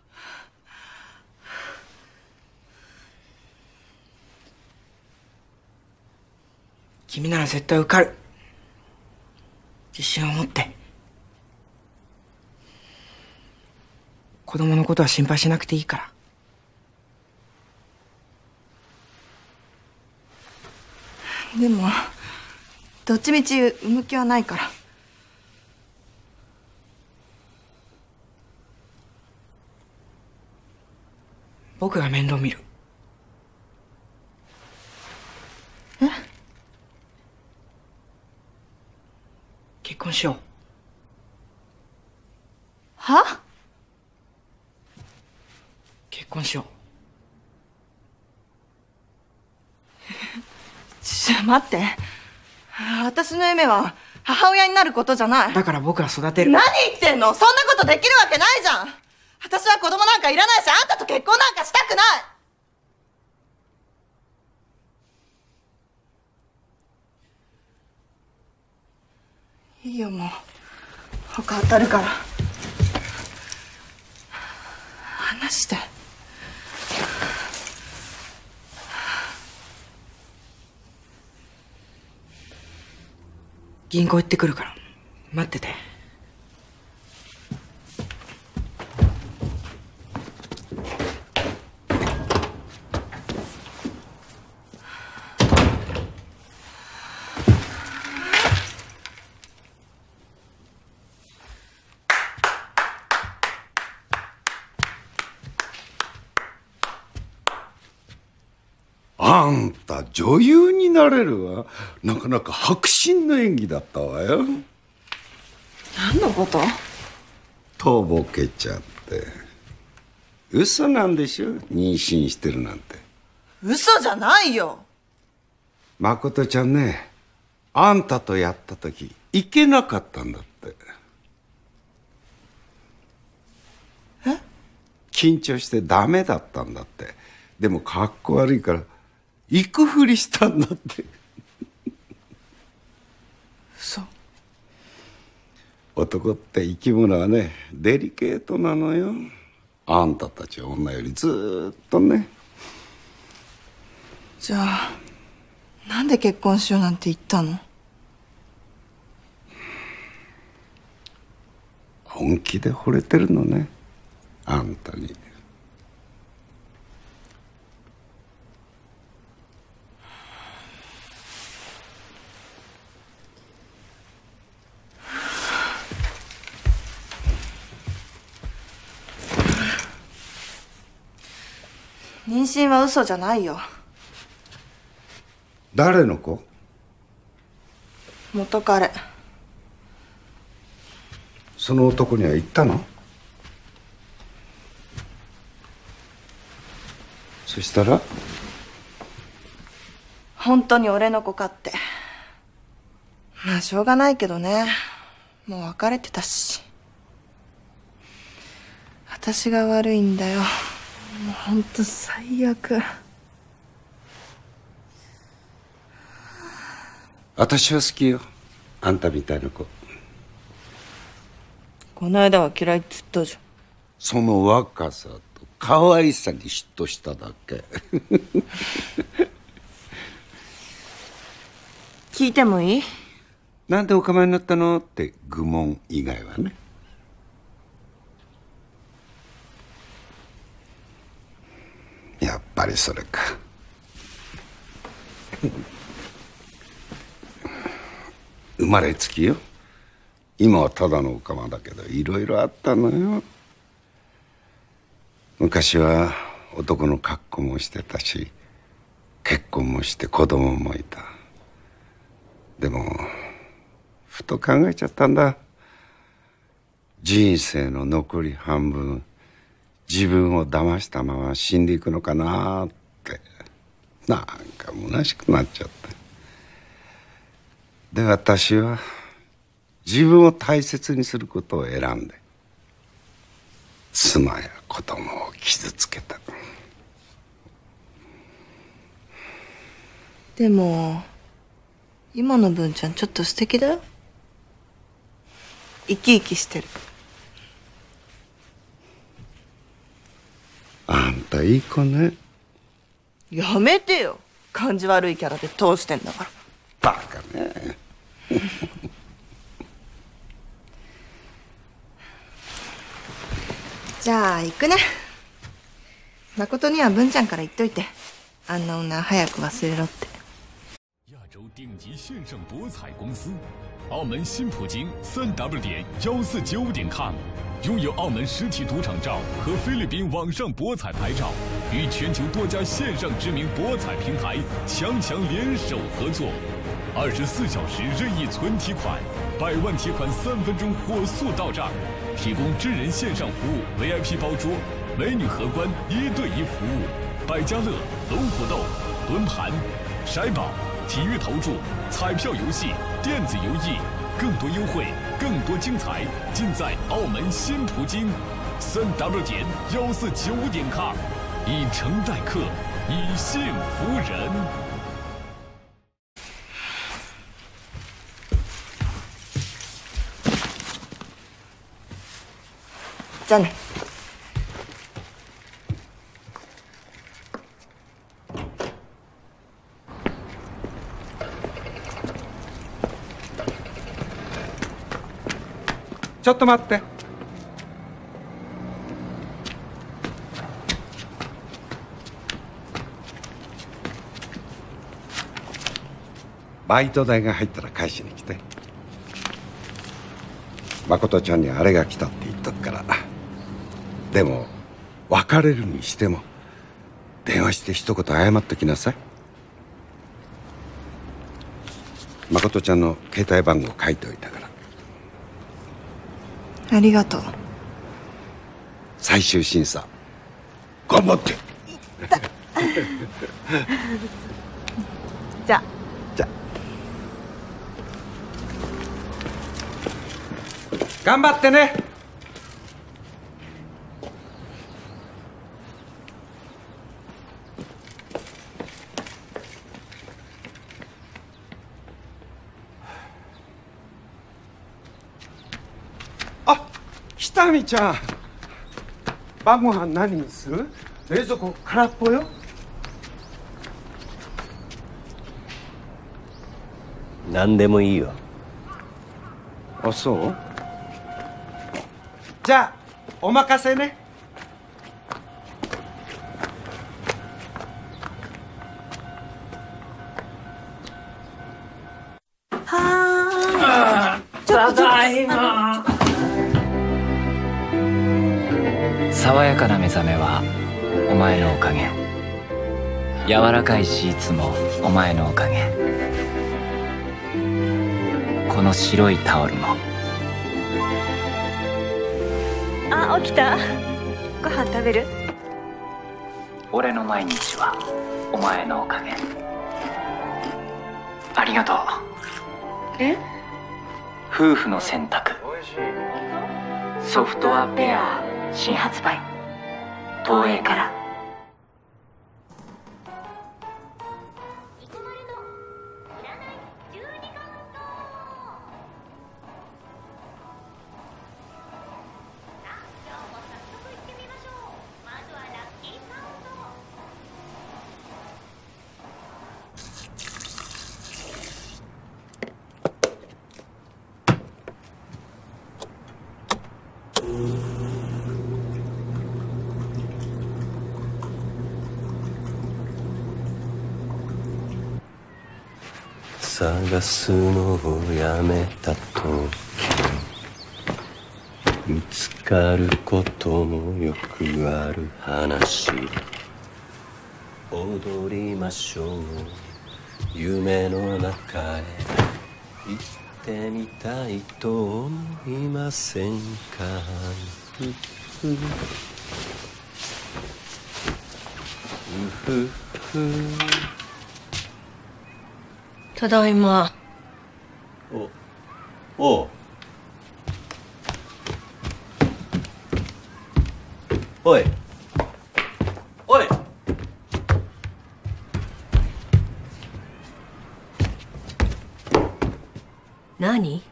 君なら絶対受かる。自信を持って。子供のことは心配しなくていいから。 でもどっちみち産む気はないから。 僕が面倒見る。 え？ 結婚しよう。 は？ 結婚しよう。 ちょ、待って。私の夢は母親になることじゃない。 だから僕は育てる。 何言ってんの？そんなことできるわけないじゃん。 私は子供なんかいらないし、あんたと結婚なんかしたくない。いいよ、もう。他当たるから。話して。 銀行行ってくるから待ってて。 あんた女優になれるわ。なかなか迫真の演技だったわよ。 何のこと？ とぼけちゃって。嘘なんでしょ、妊娠してるなんて。 嘘じゃないよ。 誠ちゃんね、あんたとやった時いけなかったんだって。 え？ 緊張してダメだったんだって。でもかっこ悪いから行くふりしたんだって。 嘘。 男って生き物はね、デリケートなのよ。あんたたち女よりずーっとね。 じゃあなんで結婚しようなんて言ったの？ 本気で惚れてるのね、あんたに。 妊娠は嘘じゃないよ。 誰の子？ 元彼。 その男には言ったの？そしたら？ 本当に俺の子かって。まあしょうがないけどね、もう別れてたし。私が悪いんだよ。もう本当最悪。 私は好きよ、あんたみたいな子。 この間は嫌いって言ったじゃん。 その若さと可愛さに嫉妬しただけ。 聞いてもいい？ なんでお構いになったのって愚問以外はね。やっぱりそれか。生まれつきよ。今はただのオカマだけどいろいろあったのよ。昔は男の格好もしてたし、結婚もして子供もいた。でもふと考えちゃったんだ。人生の残り半分自分を騙したまま死んでいくのかなって、なんか虚しくなっちゃって。で私は自分を大切にすることを選んで妻や子供を傷つけた。 でも今の文ちゃんちょっと素敵だよ。生き生きしてる。 あんたいい子ね。 やめてよ、感じ悪いキャラで通してんだから。 バカね。 じゃあ行くね。誠には文ちゃんから言っといて、あんな女早く忘れろって。 亚洲顶级线上博彩公司，澳门新葡京三 w 点幺四九点 com， 拥有澳门实体赌场照和菲律宾网上博彩牌照，与全球多家线上知名博彩平台强强联手合作，二十四小时任意存提款，百万提款三分钟火速到账，提供真人线上服务 V I P 包桌、美女荷官一对一服务，百家乐、龙虎斗、轮盘、骰宝、体育投注、彩票游戏、电子游艺，更多优惠，更多精彩，尽在澳门新葡京。 三 w 点幺四九五点 com， 以诚待客，以信服人。 じゃあね。 ちょっと待って。バイト代が入ったら返しに来て。誠ちゃんにあれが来たって言っとくから。でも別れるにしても電話して一言謝っときなさい。誠ちゃんの携帯番号書いておいたから。 ありがとう。 最終審査頑張って。 じゃあ。 じゃあ頑張ってね。あ、北見ちゃん、晩ご飯何にする？冷蔵庫空っぽよ。 何でもいいよ。 あ、そう？じゃあお任せね。 はーい。ただいま。 爽やかな目覚めはお前のおかげ。柔らかいシーツもお前のおかげ。この白いタオルも。 あ、起きた。ご飯食べる？ 俺の毎日はお前のおかげ。ありがとう。 え？ 夫婦の選択。ソフトワペア新発売。東映から。 探すのをやめた時、見つかることもよくある話。踊りましょう夢の中へ、行ってみたいと思いませんか？うふふふふ。 ただいま。 お、おう。おい。おい。 何？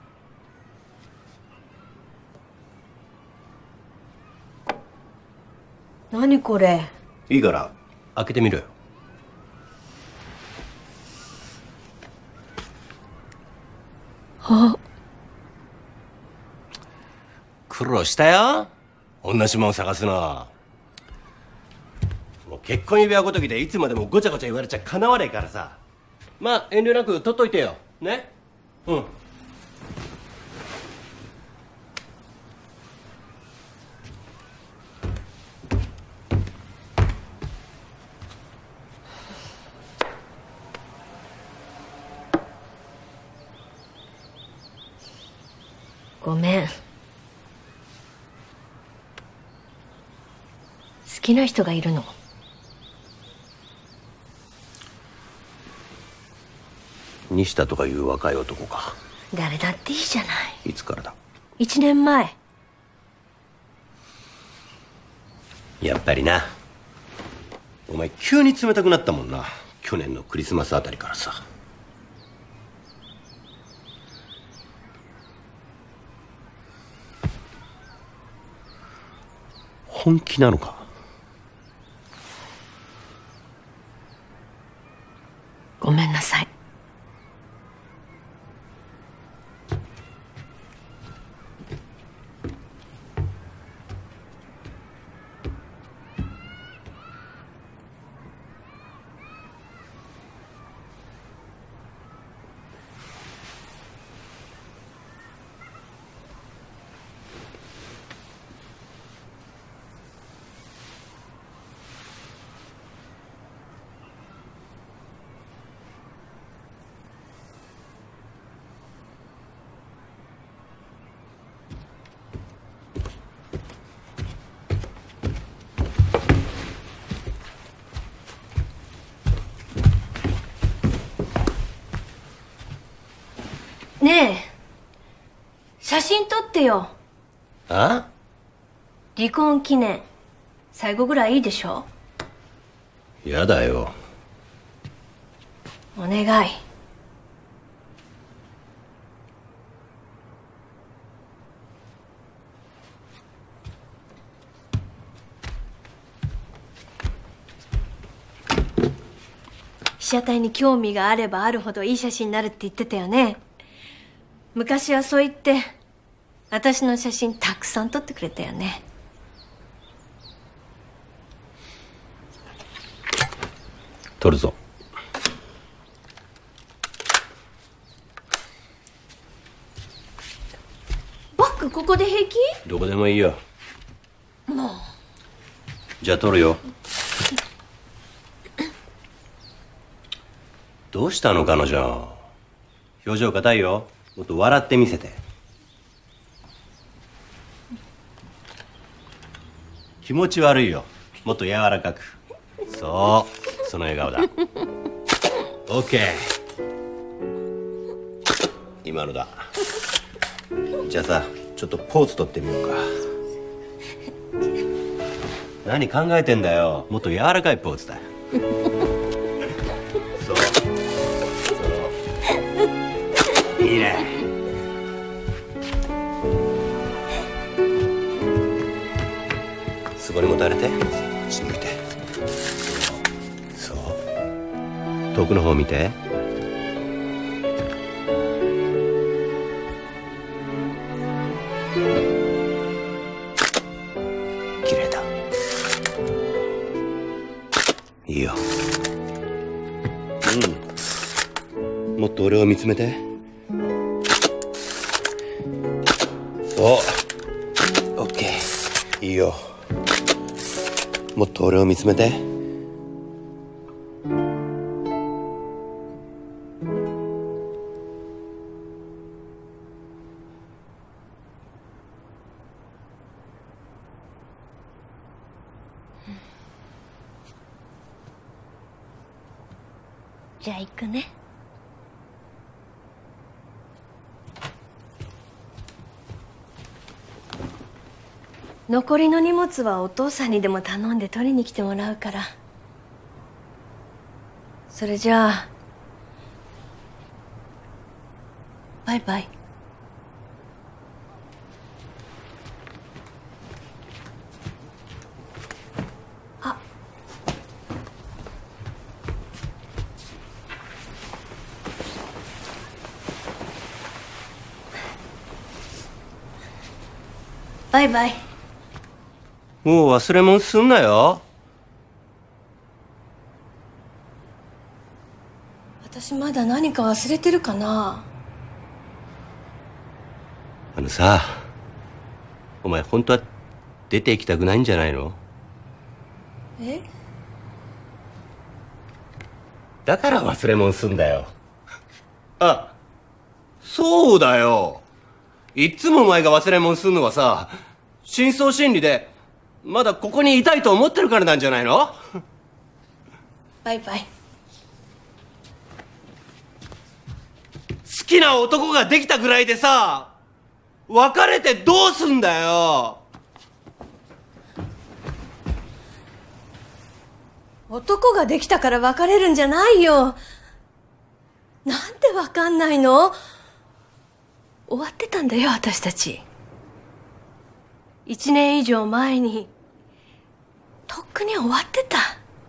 何これ？ いいから開けてみろよ。 あ、 苦労したよ、同じもん探すの。もう結婚指輪ごときでいつまでもごちゃごちゃ言われちゃかなわねえからさ。まあ遠慮なく取っといてよね。うん。 ごめん。好きな人がいるの。 西田とかいう若い男か。 誰だっていいじゃない。 いつからだ？ 一年前。 やっぱりな。お前急に冷たくなったもんな。去年のクリスマスあたりからさ。本気なのか？ ごめんなさい。ねえ、写真撮ってよ。 あ？ 離婚記念。最後ぐらいいいでしょ？ やだよ。 お願い。被写体に興味があればあるほどいい写真になるって言ってたよね。昔はそう言って私の写真たくさん撮ってくれたよね。 撮るぞ。 バッグここで平気？ どこでもいいよ。 もう。 じゃあ撮るよ。どうしたの彼女。表情硬いよ。もっと笑ってみせて。気持ち悪いよ。もっと柔らかく。そう、その笑顔だ。オッケー。今のだ。じゃあさ、ちょっとポーズ取ってみようか。何考えてんだよ。もっと柔らかいポーズだ。そうそう、いいね。そこにもたれて、こっち向いて。そうそう、遠くの方見て。綺麗だ。いいよ。うん、もっと俺を見つめて。そう、オッケー。いいよ。もっと俺を見つめて。 じゃあ行くね。残りの荷物はお父さんにでも頼んで取りに来てもらうから。それじゃあバイバイ。あ、バイバイ。 もう忘れ物すんなよ。 私まだ何か忘れてるかな。 あのさ、お前本当は出て行きたくないんじゃないの？ え？ だから忘れ物すんだよ。あ、そうだよ。いっつもお前が忘れ物すんのはさ、深層心理でまだここにいたいと思ってるからなんじゃないの？ バイバイ。 好きな男ができたぐらいでさ、別れてどうすんだよ。 男ができたから別れるんじゃないよ。なんでわかんないの？終わってたんだよ、私たち。一年以上前にとっくに終わってた。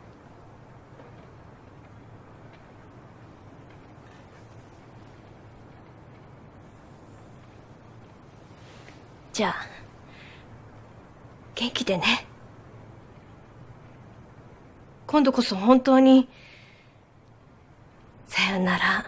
じゃあ元気でね。今度こそ本当にさよなら。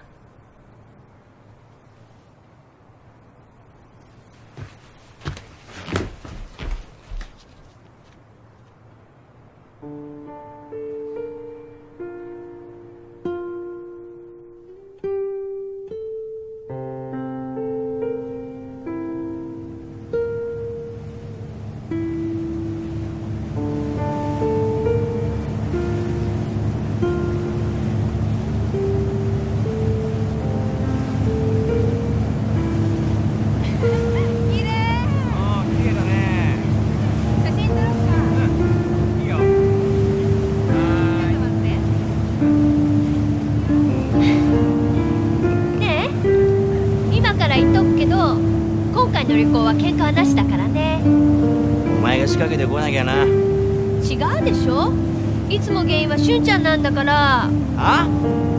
の離婚は喧嘩はなしだからね。 お前が仕掛けてこなきゃな。 違うでしょ、いつも原因は俊ちゃんなんだから。 あ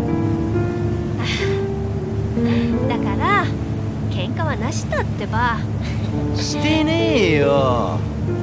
だから喧嘩はなしだってば。 してねえよ。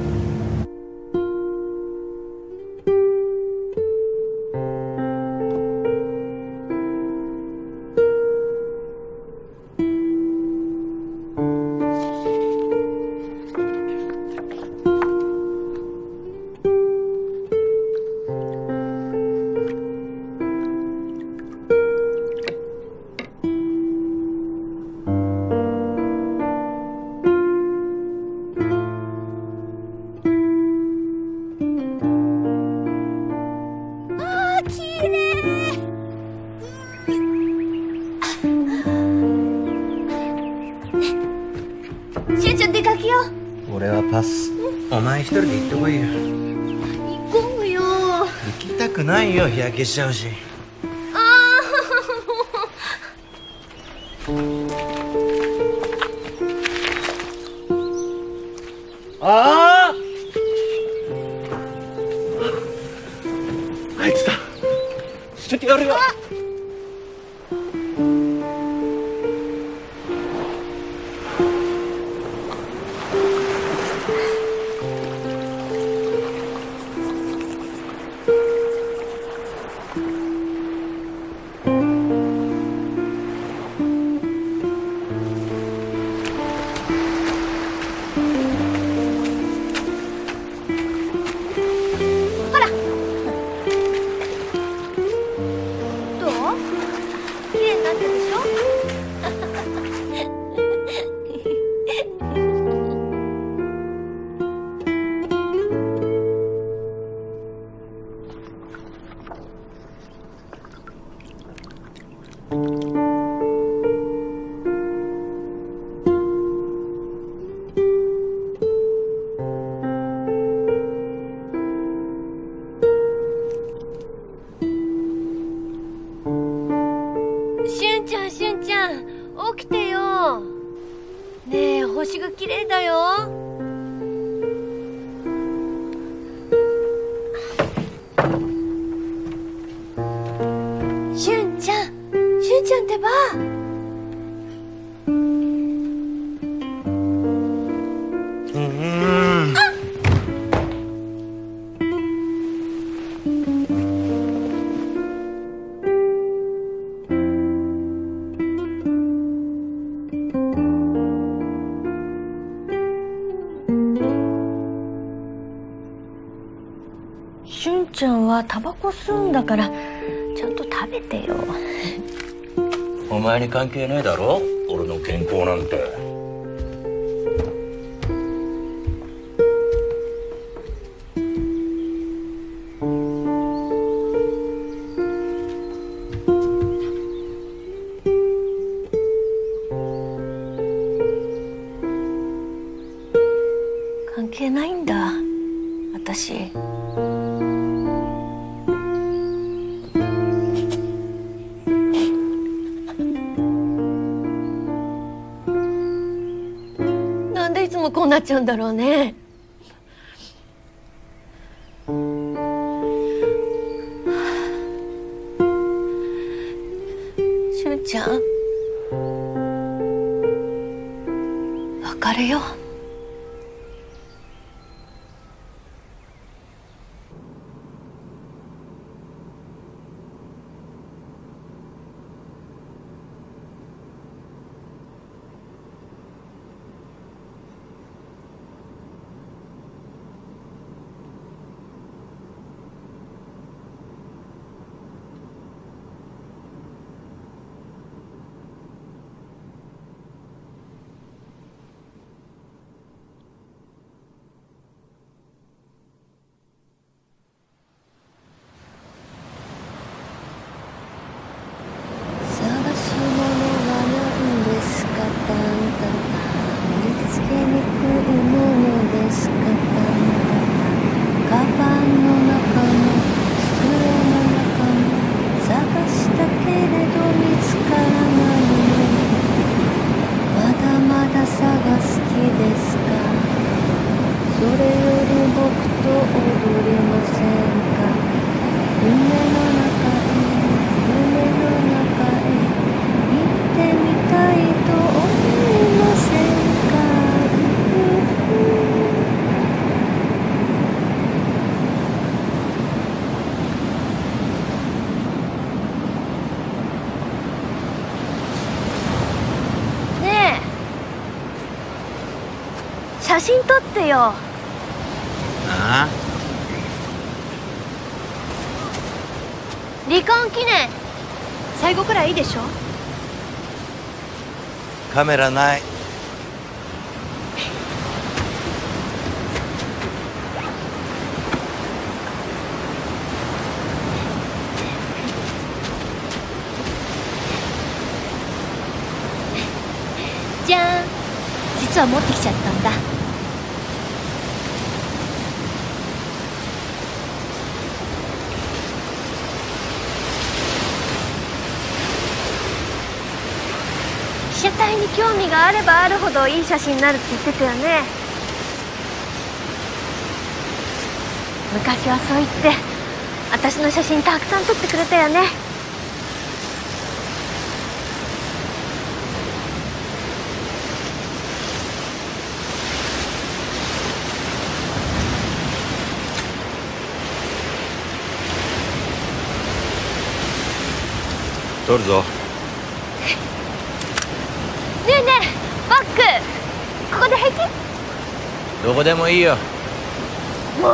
俺はパス。お前一人で行ってこいよ。 行こうよ。 行きたくないよ、日焼けしちゃうし。ああああいつだ。捨ててやるよ。 起きてよ。ねえ、星が綺麗だよ。しゅんちゃん、しゅんちゃんってば。しゅんちゃんはタバコ吸うんだからちゃんと食べてよ。 お前に関係ないだろ、俺の健康なんて。 関係ないんだ、私。 うなっちゃうんだろうね。しゅうちゃん、別れよう。写真撮ってよ。 ああ、 離婚記念最後くらいいいでしょ。 カメラない。 じゃん、実は持ってきちゃったんだ。被写体に興味があればあるほどいい写真になるって言ってたよね。昔はそう言って私の写真たくさん撮ってくれたよね。 撮るぞ。 ねえねえ、バックここで平気？ どこでもいいよ。 もう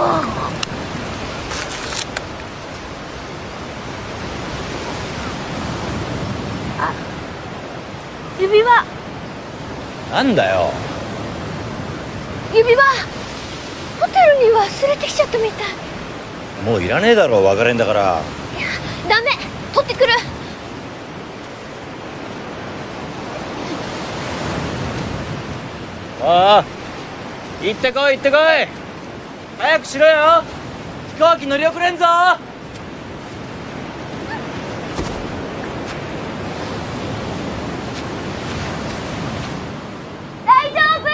あ、指輪。 なんだよ。 指輪ホテルに忘れてきちゃったみたい。 もういらねえだろ、別れんだから。 いやダメ、取ってくる。 ああ、行ってこい行ってこい、早くしろよ、飛行機乗り遅れんぞ。 大丈夫。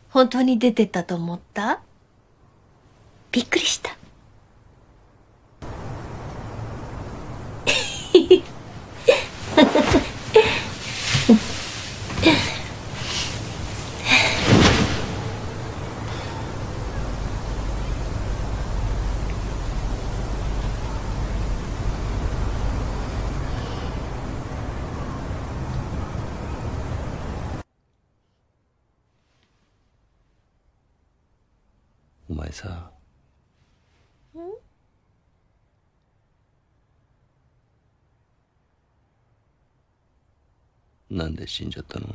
本当に出てったと思った？びっくりした。 お前さ、なんで死んじゃったの？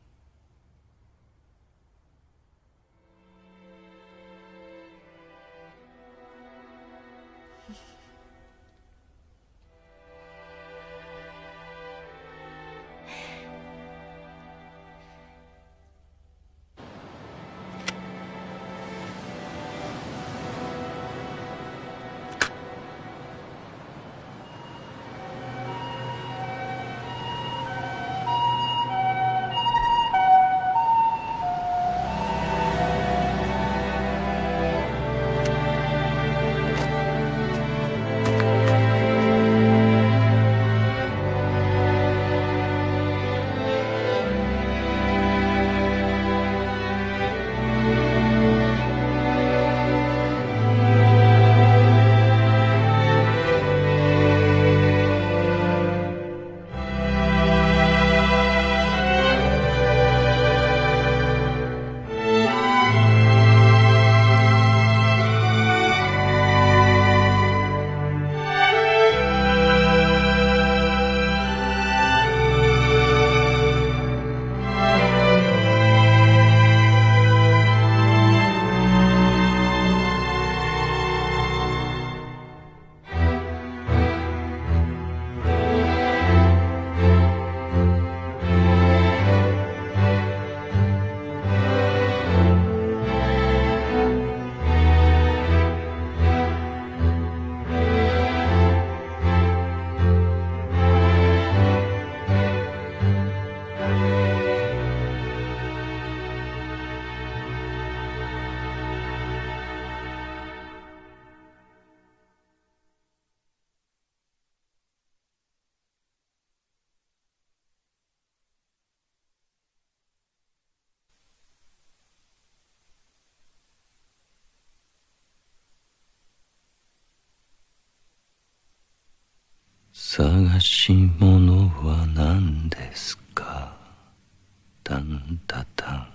探し物は何ですか？タンタタン。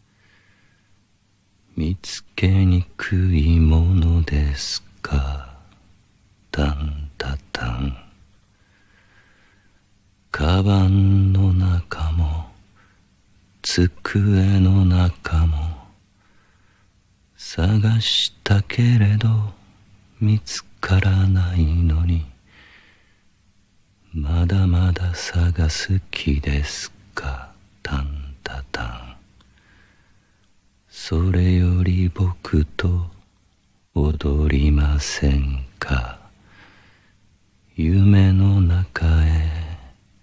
見つけにくいものですか？タンタタン。カバンの中も机の中も探したけれど見つからないのに、まだまだ探す気ですか？タンタタン。それより僕と踊りませんか？夢の中へ、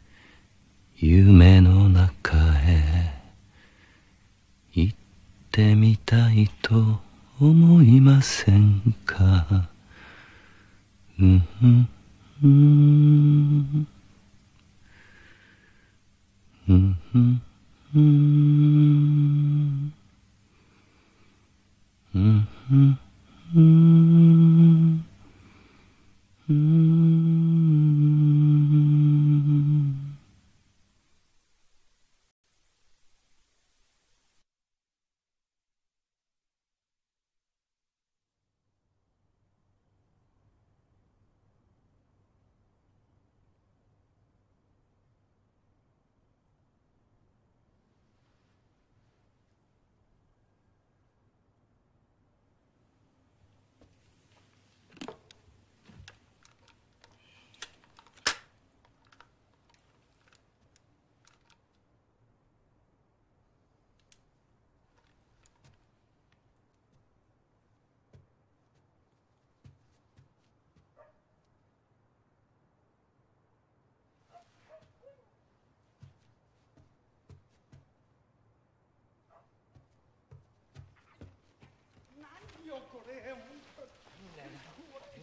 夢の中へ行ってみたいと思いませんか？うんうんうんうんうんうんうんうんうんうん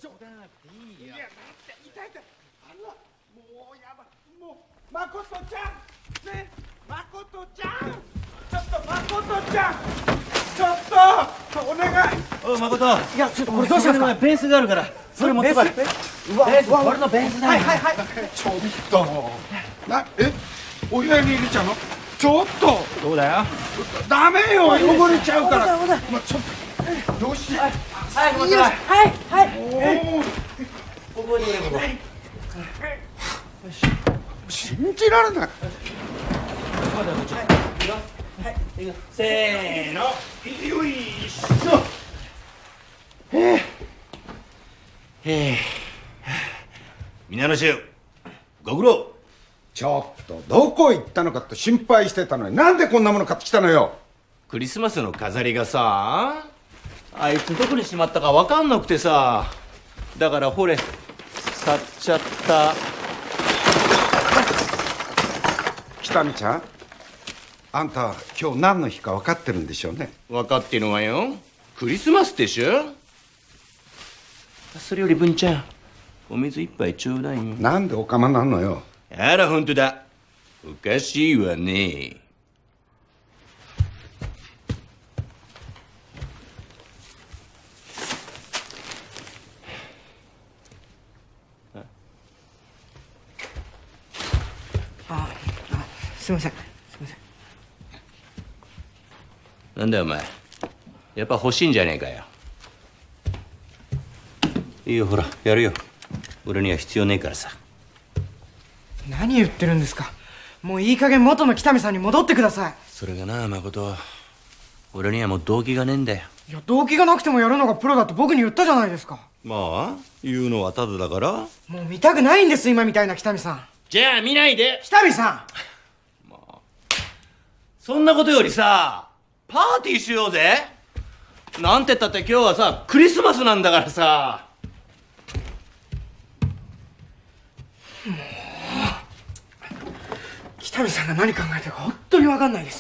冗談なくていいよ。いや、痛い痛い。あら、もうやばい。もう、まことちゃんね、まことちゃんちょっとまことちゃんちょっとお願い。 おい、まこと。 いや、ちょっとこれどうしますか？ ベースがあるから、それ持ってこい。 うわ、 ベース、俺のベースだよ。 はいはいはい。 ちょっと。な、え、お部屋に入れちゃうの？ちょっと。 そうだよ。 ダメよ、汚れちゃうから。 危ない危ない。 まあ、ちょっと。よし。 はい、持ってこい。 はいはい。 おお。 覚えてくれ、ここ。 信じられない。 せーの。 よいしょ。 へえ。へえ。皆の衆、ご苦労。 ちょっとどこ行ったのかって心配してたのに、なんでこんなもの買ってきたのよ。 クリスマスの飾りがさ、あいつどこにしまったか分かんなくてさ、だからほれ、買っちゃった。 北見ちゃん、あんた今日何の日か分かってるんでしょうね。 分かってるわよ。クリスマスでしょ。それより文ちゃん、お水一杯ちょうだいよ。 なんでおかまなんのよ。 あら、ほんとだ。おかしいわね。 あ、あ、すいません。すいません。 なんだよお前、やっぱ欲しいんじゃねえかよ。いいよ、ほらやるよ。俺には必要ねえからさ。 何言ってるんですか。もういい加減元の北見さんに戻ってください。 それがな、誠、俺にはもう動機がねえんだよ。 いや、動機がなくてもやるのがプロだって僕に言ったじゃないですか。 まあ言うのはただだから。 もう見たくないんです、今みたいな北見さん。 じゃあ見ないで。 北見さん、 まあそんなことよりさ、パーティーしようぜ。なんてったって今日はさ、クリスマスなんだからさ。 もう北見さんが何考えてるか本当に分かんないです。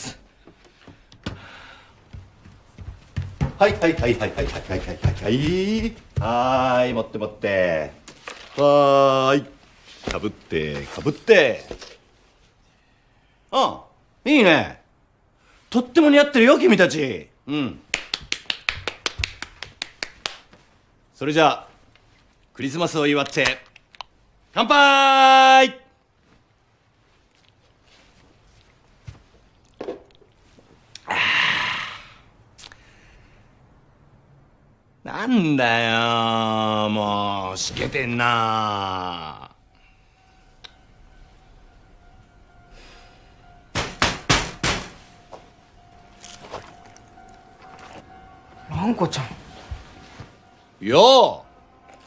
はいはいはいはいはいはいはいはいはいはーい、持って持って、はーい、かぶってかぶって、あ、いいね、とっても似合ってるよ君たち。うん。それじゃあクリスマスを祝って乾杯。なんだよ、もうしけてんな。 蘭子ちゃん。 よう。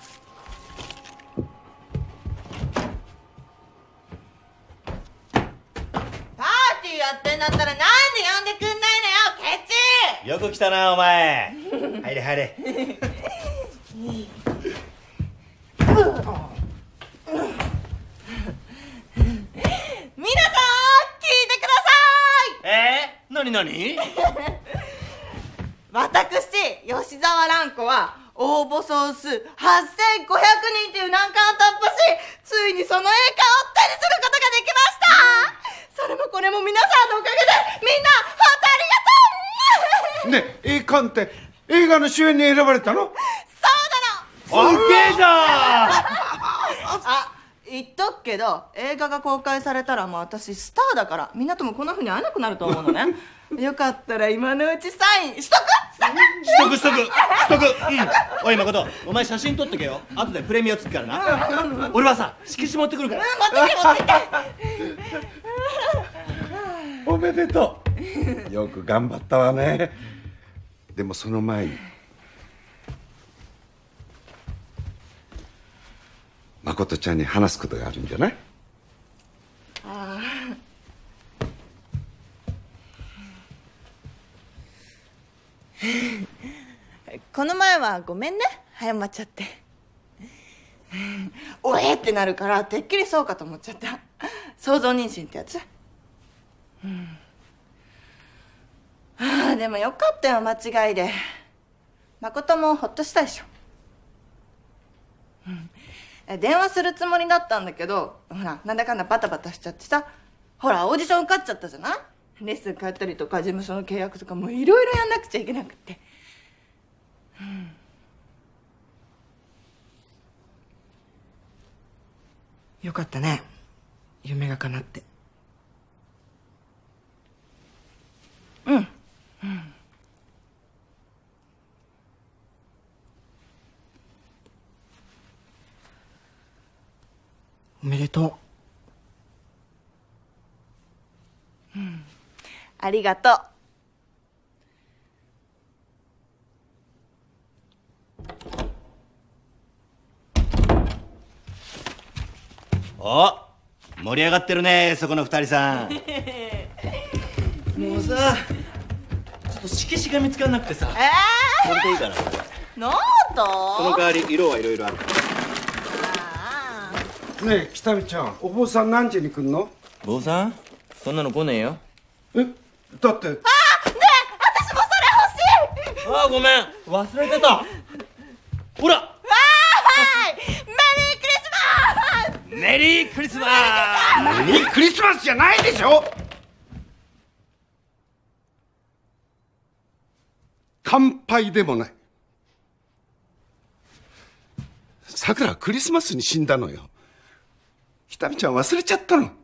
パーティーやってんだったらなんで呼んでくんないのよ、ケチ。 よく来たなお前。入れ入れ。 皆さん聞いてください。 えー、なになに。 私吉沢蘭子は応募総数はっせんごひゃくにんという難関を突破し、ついにその栄冠を手にすることができました。それもこれも皆さんのおかげで、みんな本当ありがとう。 ねえ、栄冠って映画の主演に選ばれたの？ そうなの。 すげえじゃん。 あ、言っとくけど映画が公開されたらもう私スターだから、みんなともこんな風に会えなくなると思うのね。よかったら今のうちサインしとく。 しとくしとくしとく。うん。おい誠、お前写真撮ってけよ。後でプレミアつくからな。俺はさ、色紙持ってくるから。 持ってきて持ってきて。 おめでとう。よく頑張ったわね。でもその前に誠ちゃんに話すことがあるんじゃない？ ああ。この前はごめんね、早まっちゃって。おえってなるからてっきりそうかと思っちゃった。想像妊娠ってやつ。うん、ああでもよかったよ、間違いで。誠もほっとしたでしょ。 え電話するつもりだったんだけど、ほらなんだかんだバタバタしちゃってさ、ほらオーディション受かっちゃったじゃない。レッスン変えたりとか事務所の契約とかもういろいろやんなくちゃいけなくて、うん、 よかったね、夢が叶って。 うん、うん、 おめでとう。うん、ありがとう。 お、盛り上がってるね、そこの二人さん。もうさ、ちょっと色紙が見つからなくてさ。えー、これでいいかな。 ノート？ その代わり色はいろいろある。 ねえ北見ちゃん、お坊さん何時に来んの？ 坊さん？そんなの来ねえよ。 え、だって。あー、ねえ、 私もそれ欲しい。 あー、ごめん、忘れてた。ほら。わーい、メリークリスマス。 メリークリスマス。メリークリスマスじゃないでしょ。乾杯でもない。さくらはクリスマスに死んだのよ。北見ちゃん忘れちゃったの。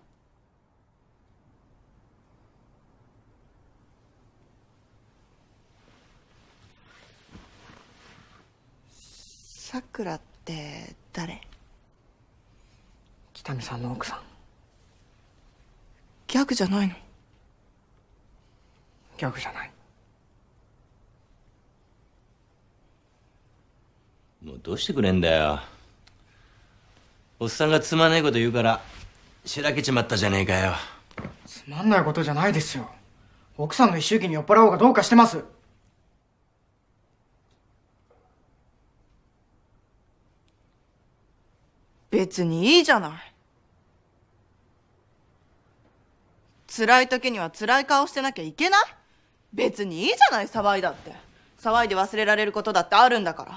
さくらって誰？ 北見さんの奥さん。 ギャグじゃないの？ ギャグじゃない。 もうどうしてくれんだよ。おっさんがつまんないこと言うからしらけちまったじゃねえかよ。 つまんないことじゃないですよ。奥さんの一周忌に酔っ払おうがどうかしてます。 別にいいじゃない。辛い時には辛い顔してなきゃいけない。別にいいじゃない、騒いだって。騒いで忘れられることだってあるんだから。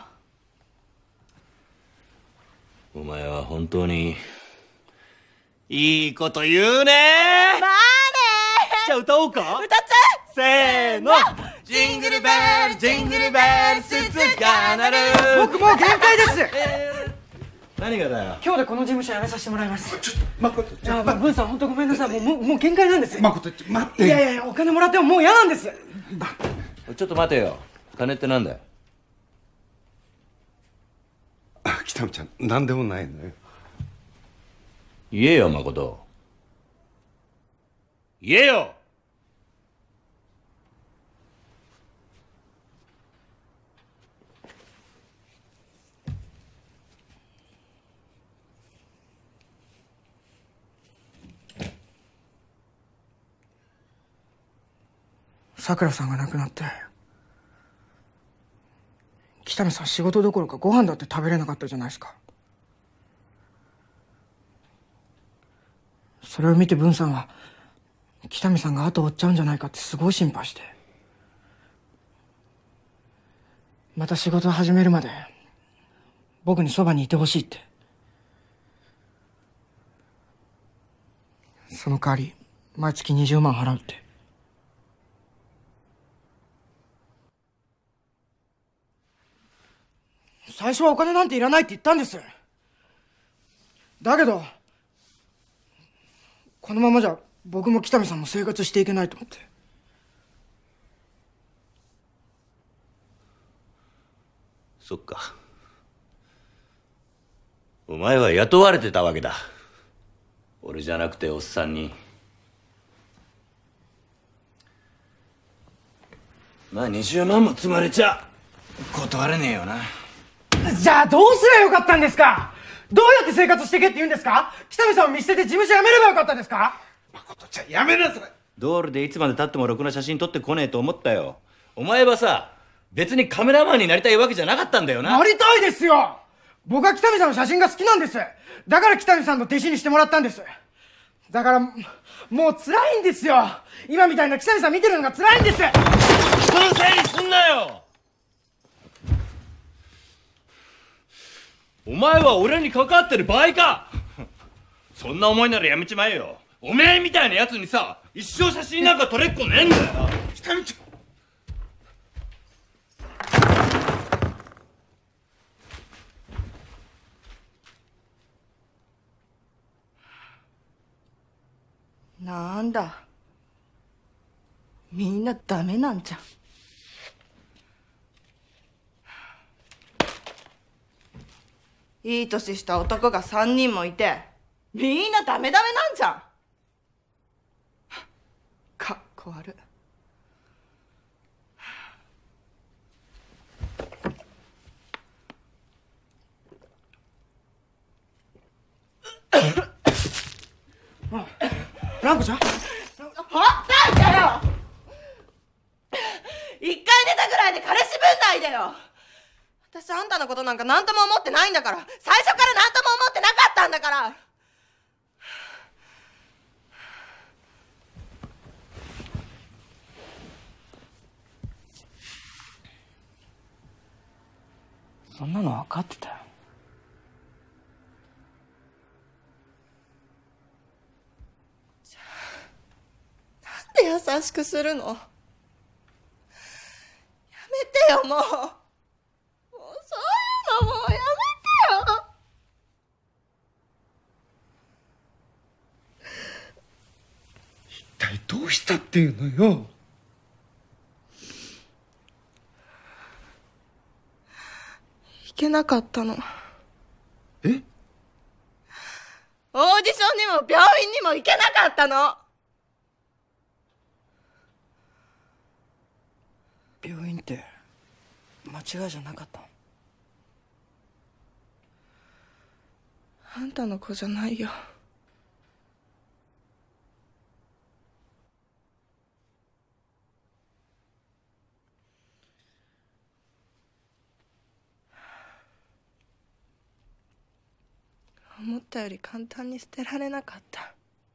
お前は本当にいいこと言うね。 まあねー。じゃあ歌おうか。 歌っちゃせーの。ジングルベルジングルベル鈴が鳴る。 僕もう限界です、 えー何がだよ。 今日でこの事務所辞めさせてもらいます。 ちょっと誠ちょっと文さん本当ごめんなさい。もうもうもう限界なんです。 誠待って。 いやいやいや、お金もらってももう嫌なんです。 ちょっと待てよ。金ってなんだよ。 あ、北見ちゃん何でもないのよ。 言えよ誠。言えよ。 さくらさんが亡くなって北見さん仕事どころかご飯だって食べれなかったじゃないですか。それを見て文さんは北見さんが後を追っちゃうんじゃないかってすごい心配して、また仕事を始めるまで僕にそばにいてほしいって。その代わり毎月にじゅうまん払うって。最初はお金なんていらないって言ったんです。だけどこのままじゃ僕も北見さんも生活していけないと思って。 そっか。お前は雇われてたわけだ。俺じゃなくておっさんに。まあにじゅうまんも積まれちゃ断れねえよな。 じゃあどうすりゃよかったんですか。どうやって生活していけって言うんですか。北見さんを見捨てて事務所辞めればよかったんですか。 誠ちゃんやめなさい。 ドールでいつまで経ってもろくな写真撮ってこねえと思ったよ。お前はさ、別にカメラマンになりたいわけじゃなかったんだよな。 なりたいですよ。僕は北見さんの写真が好きなんです。だから北見さんの弟子にしてもらったんです。だからもう辛いんですよ。今みたいな北見さん見てるのが辛いんです。 人のせいにすんなよ。 お前は俺に関わってる場合か。そんな思いならやめちまえよ。おめえみたいなやつにさ、一生写真なんか撮れっこねえんだよ。 北道。 なんだ、みんなダメなんじゃん。いい年した男が三人もいて、みんなダメダメなんじゃん。かっこ悪い。 蘭子ちゃん？ ほっといてよ。一回寝たぐらいで彼氏ぶんないでよ。私あんたのことなんか何とも思ってないんだから。最初から何とも思ってなかったんだから。 そんなの分かってたよ。 なんで優しくするの？やめてよ、もう。もうそういうのもうやめてよ。 一体どうしたっていうのよ。 行けなかったの。 え？ オーディションにも病院にも行けなかったの。 病院って間違いじゃなかったの？ あんたの子じゃないよ。思ったより簡単に捨てられなかった。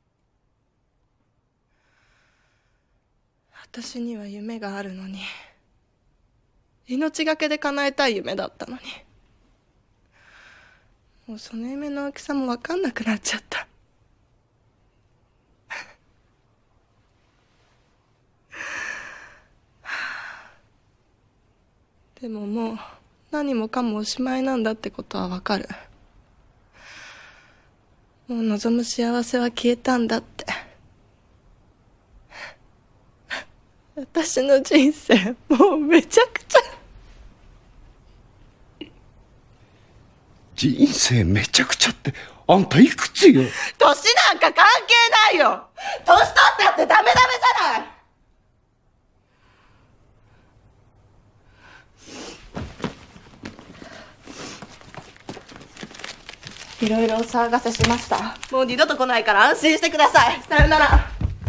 私には夢があるのに、命がけで叶えたい夢だったのに、もうその夢の大きさも分かんなくなっちゃった。でももう何もかもおしまいなんだってことは分かる。もう望む幸せは消えたんだって。私の人生もうめちゃくちゃ。 人生めちゃくちゃってあんたいくつよ？ 年なんか関係ないよ。年取ったってダメダメじゃない。いろいろお騒がせしました。もう二度と来ないから安心してください。さよなら。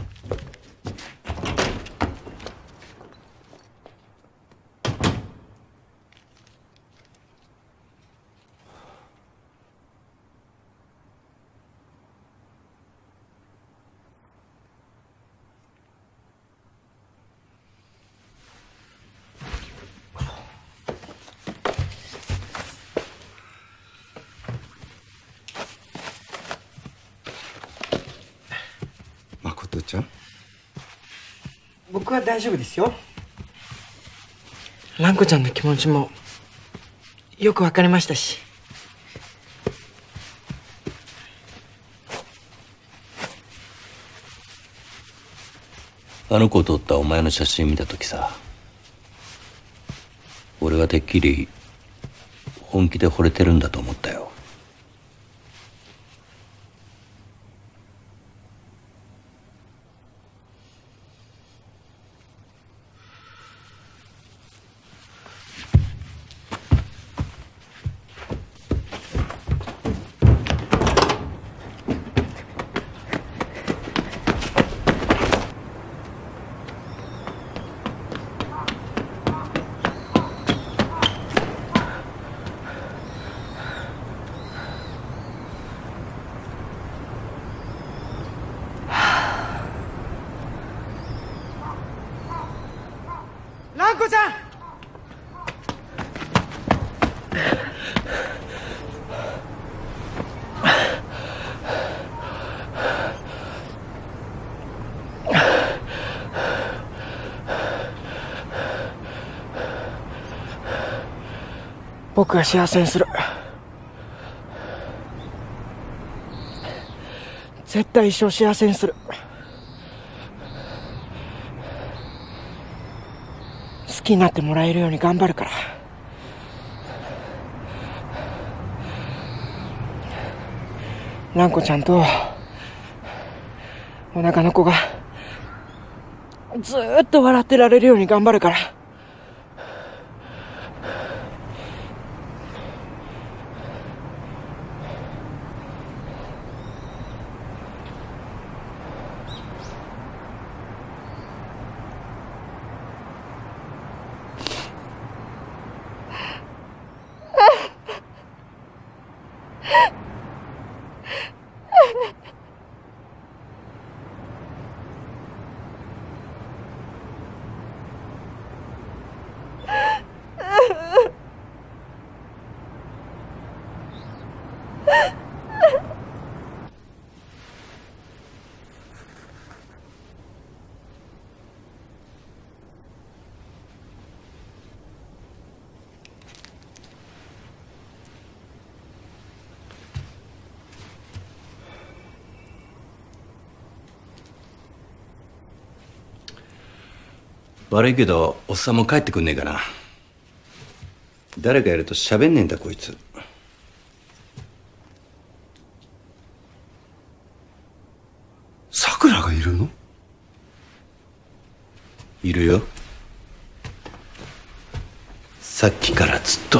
誠ちゃん？ 僕は大丈夫ですよ。蘭子ちゃんの気持ちもよく分かりましたし。 あの子を撮ったお前の写真見た時さ、俺はてっきり本気で惚れてるんだと思ったよ。 僕が幸せにする。絶対一生幸せにする。好きになってもらえるように頑張るから。蘭子ちゃんとお腹の子がずーっと笑ってられるように頑張るから。 悪いけどおっさんも帰ってくんねえかな。誰かいると喋んねえんだこいつ。 さくらがいるの？ いるよ。さっきからずっと。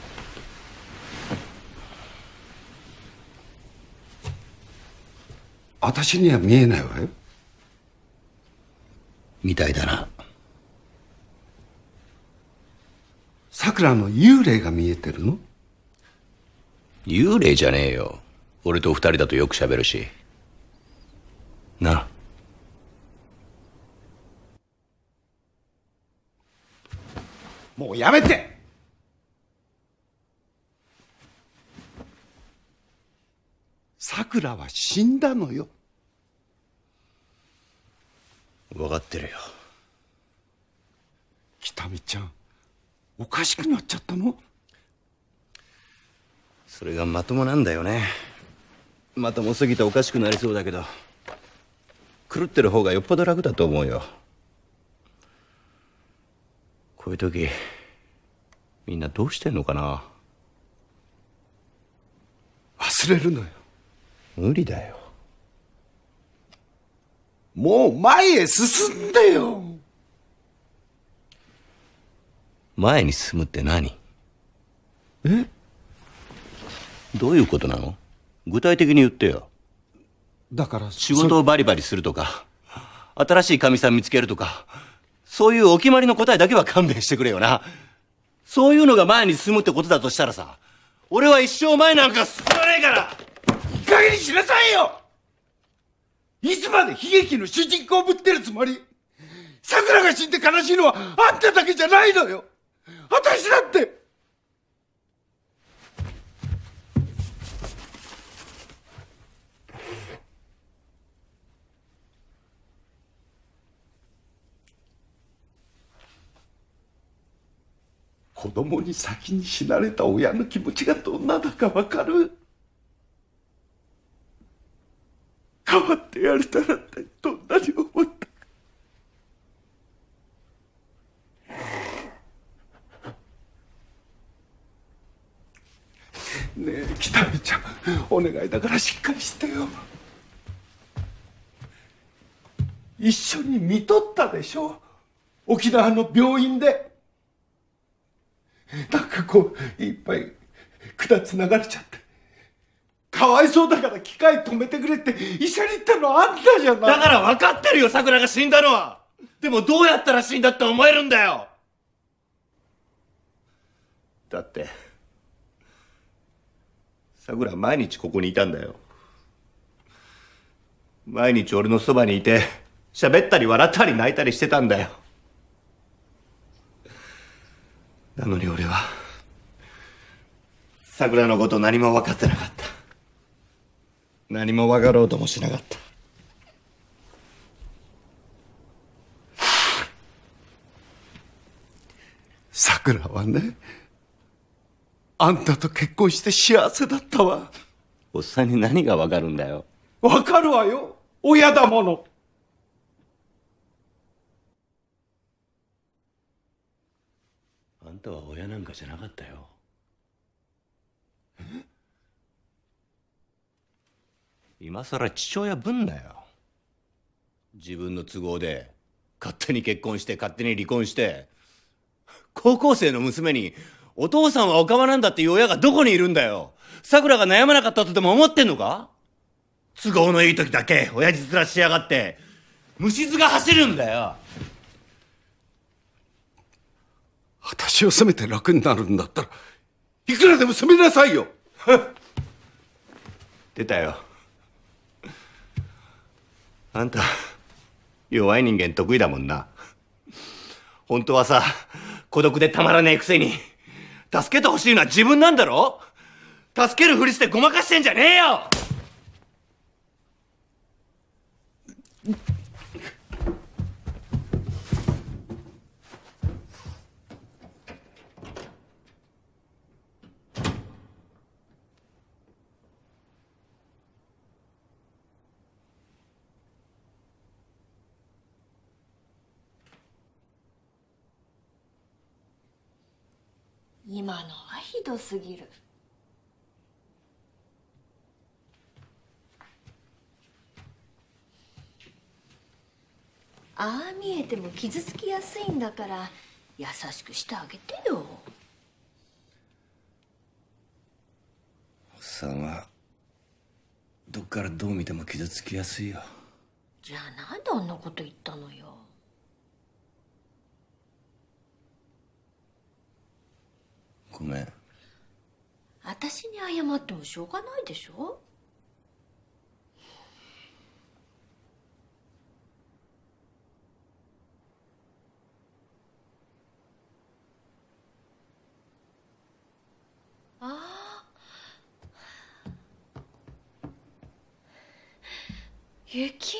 私には見えないわよ。 みたいだな。 さくらの幽霊が見えてるの？ 幽霊じゃねえよ。俺と二人だとよく喋るし。な。 もうやめて！さくらは死んだのよ。 分かってるよ。 北見ちゃん、おかしくなっちゃったの？ それがまともなんだよね。まともすぎておかしくなりそうだけど、狂ってる方がよっぽど楽だと思うよ。こういう時みんなどうしてんのかな。 忘れるのよ。 無理だよ。 もう前へ進んでよ。 前に進むって何？ え？ どういうことなの？具体的に言ってよ。 だから仕事をバリバリするとか、新しいかみさん見つけるとか、そういうお決まりの答えだけは勘弁してくれよな。そういうのが前に進むってことだとしたらさ、俺は一生前なんか進まねえから。 いい加減にしなさいよ。いつまで悲劇の主人公ぶってるつもり？さくらが死んで悲しいのはあんただけじゃないのよ。私だって。子供に先に死なれた親の気持ちがどんなだかわかる？変わってやれたらってどんなに思ったか。ねえ北見ちゃん、お願いだからしっかりしてよ。一緒に見とったでしょ、沖縄の病院で。なんかこういっぱい管つながれちゃって、かわいそうだから機械止めてくれって医者に言ったのあんたじゃない。 だから分かってるよ、桜が死んだのは。でもどうやったら死んだって思えるんだよ。だって桜は毎日ここにいたんだよ。毎日俺のそばにいて喋ったり笑ったり泣いたりしてたんだよ。なのに俺は桜のこと何も分かってなかった。何も分かろうともしなかった。 桜はね、 あんたと結婚して幸せだったわ。 おっさんに何がわかるんだよ。 わかるわよ。親だもの。 あんたは親なんかじゃなかったよ。今さら父親ぶんなよ。自分の都合で勝手に結婚して勝手に離婚して、高校生の娘にお父さんはオカマなんだっていう親がどこにいるんだよ。さくらが悩まなかったとでも思ってんのか。都合のいい時だけ親父面しやがって虫唾が走るんだよ。 私を責めて楽になるんだったらいくらでも責めなさいよ。 出たよ。あんた弱い人間得意だもんな。本当はさ、孤独でたまらねえくせに助けてほしいのは自分なんだろ。助けるふりしてごまかしてんじゃねえよ。 今のはひどすぎる。ああ見えても傷つきやすいんだから優しくしてあげてよ。 おっさんはどっからどう見ても傷つきやすいよ。 じゃあなんであんなこと言ったのよ。 ごめん。 私に謝ってもしょうがないでしょ。ああ、雪。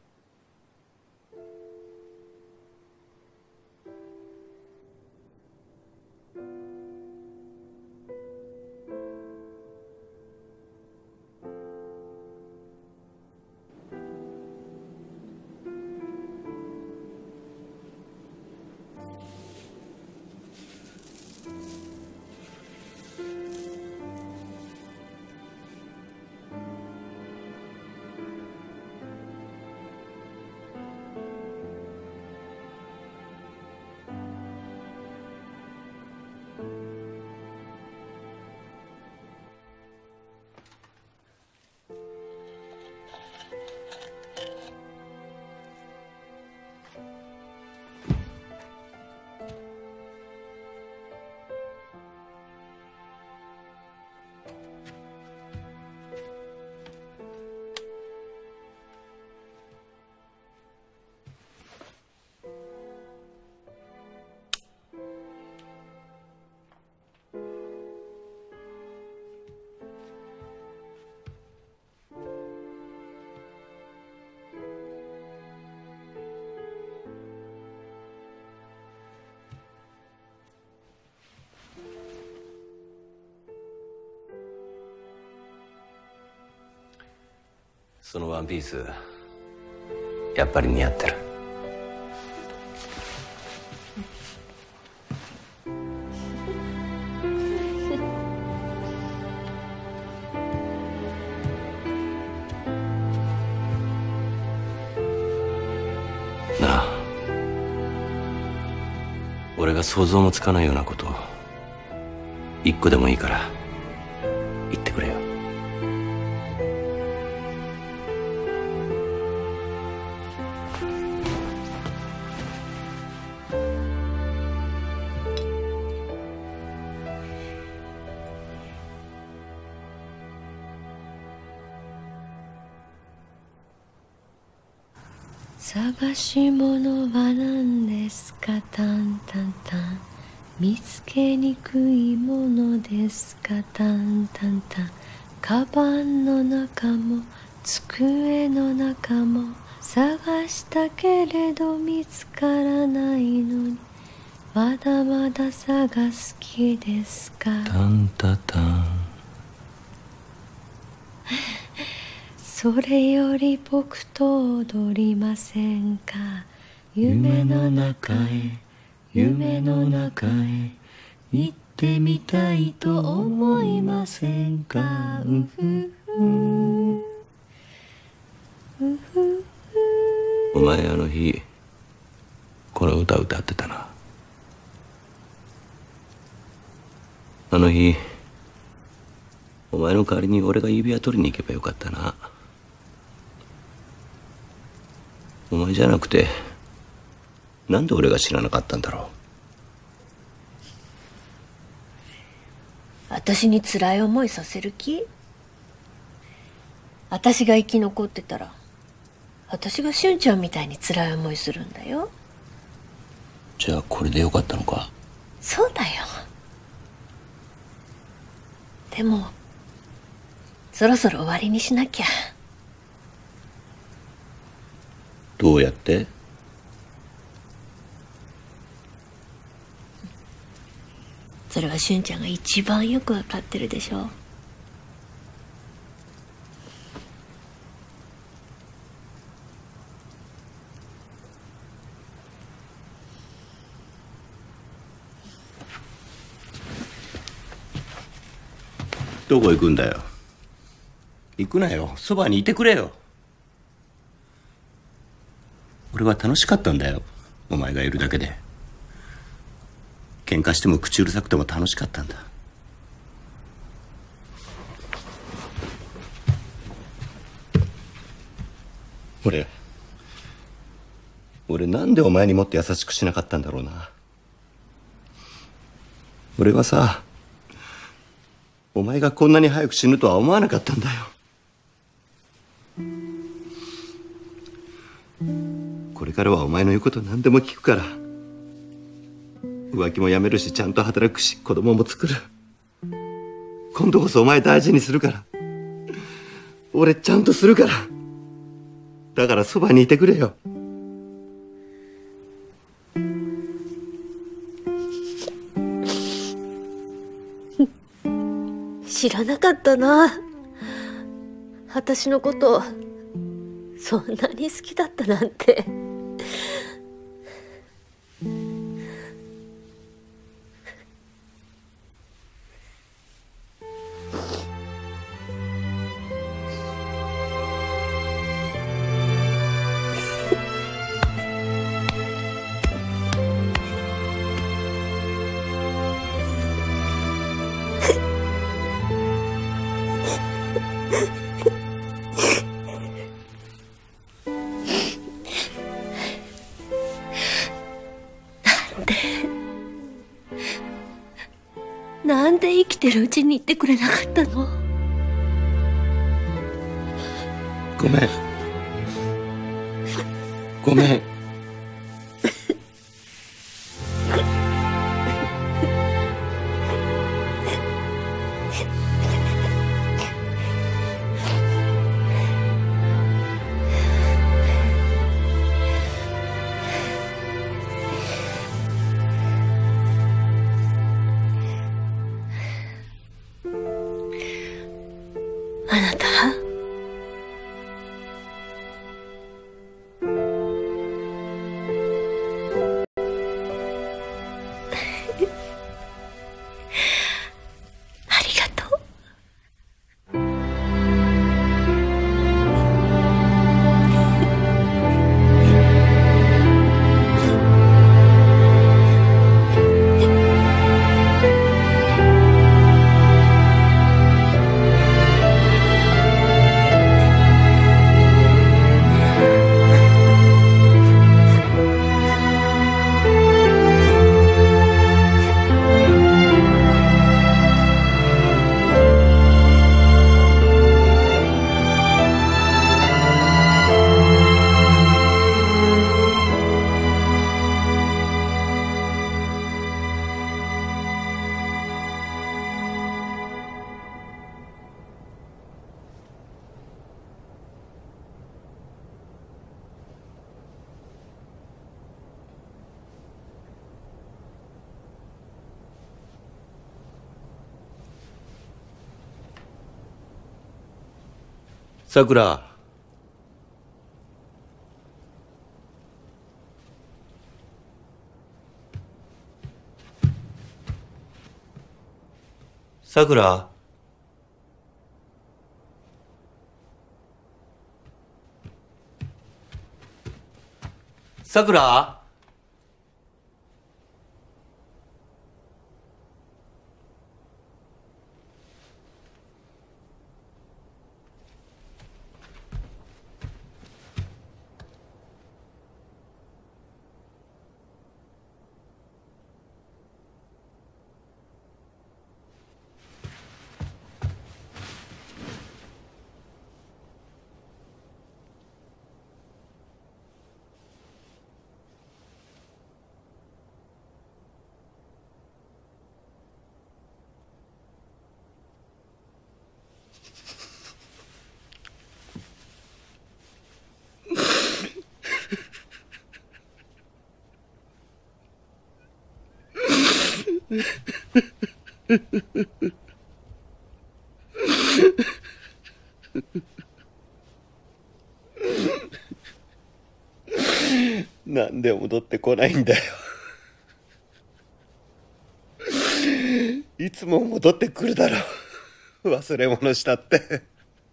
そのワンピースやっぱり似合ってる。なあ、俺が想像もつかないようなことを一個でもいいから言ってくれよ。 探し物は何ですか、タンタンタン。見つけにくいものですか、タンタンタン。カバンの中も机の中も探したけれど見つからないのに、 まだまださが好きですか。 タンタタン。 それより僕と踊りませんか。夢の中へ夢の中へ行ってみたいと思いませんか。うふふうふ。 お前あの日この歌歌ってたな。あの日お前の代わりに俺が指輪取りに行けばよかったな。お前じゃなくてなんで俺が知らなかったんだろう。 私に辛い思いさせる気？私が生き残ってたら私が俊ちゃんみたいに辛い思いするんだよ。 じゃあこれでよかったのか。 そうだよ。でもそろそろ終わりにしなきゃ。 どうやって？ それは俊ちゃんが一番よくわかってるでしょ。 どこ行くんだよ。行くなよ。そばにいてくれよ。俺は楽しかったんだよ、お前がいるだけで。喧嘩しても口うるさくても楽しかったんだ。俺俺なんでお前にもっと優しくしなかったんだろうな。俺はさ、お前がこんなに早く死ぬとは思わなかったんだよ。これからはお前の言うこと何でも聞くから。浮気もやめるし、ちゃんと働くし、子供も作る。今度こそお前大事にするから。俺ちゃんとするから。だからそばにいてくれよ。 知らなかったな。私のことそんなに好きだったなんて。なんで生きてるうちに言ってくれなかったの？ ごめんごめん。 あなたありがとう。 さくら。さくら。さくら。なんで戻ってこないんだよ。いつも戻ってくるだろう。忘れ物したって。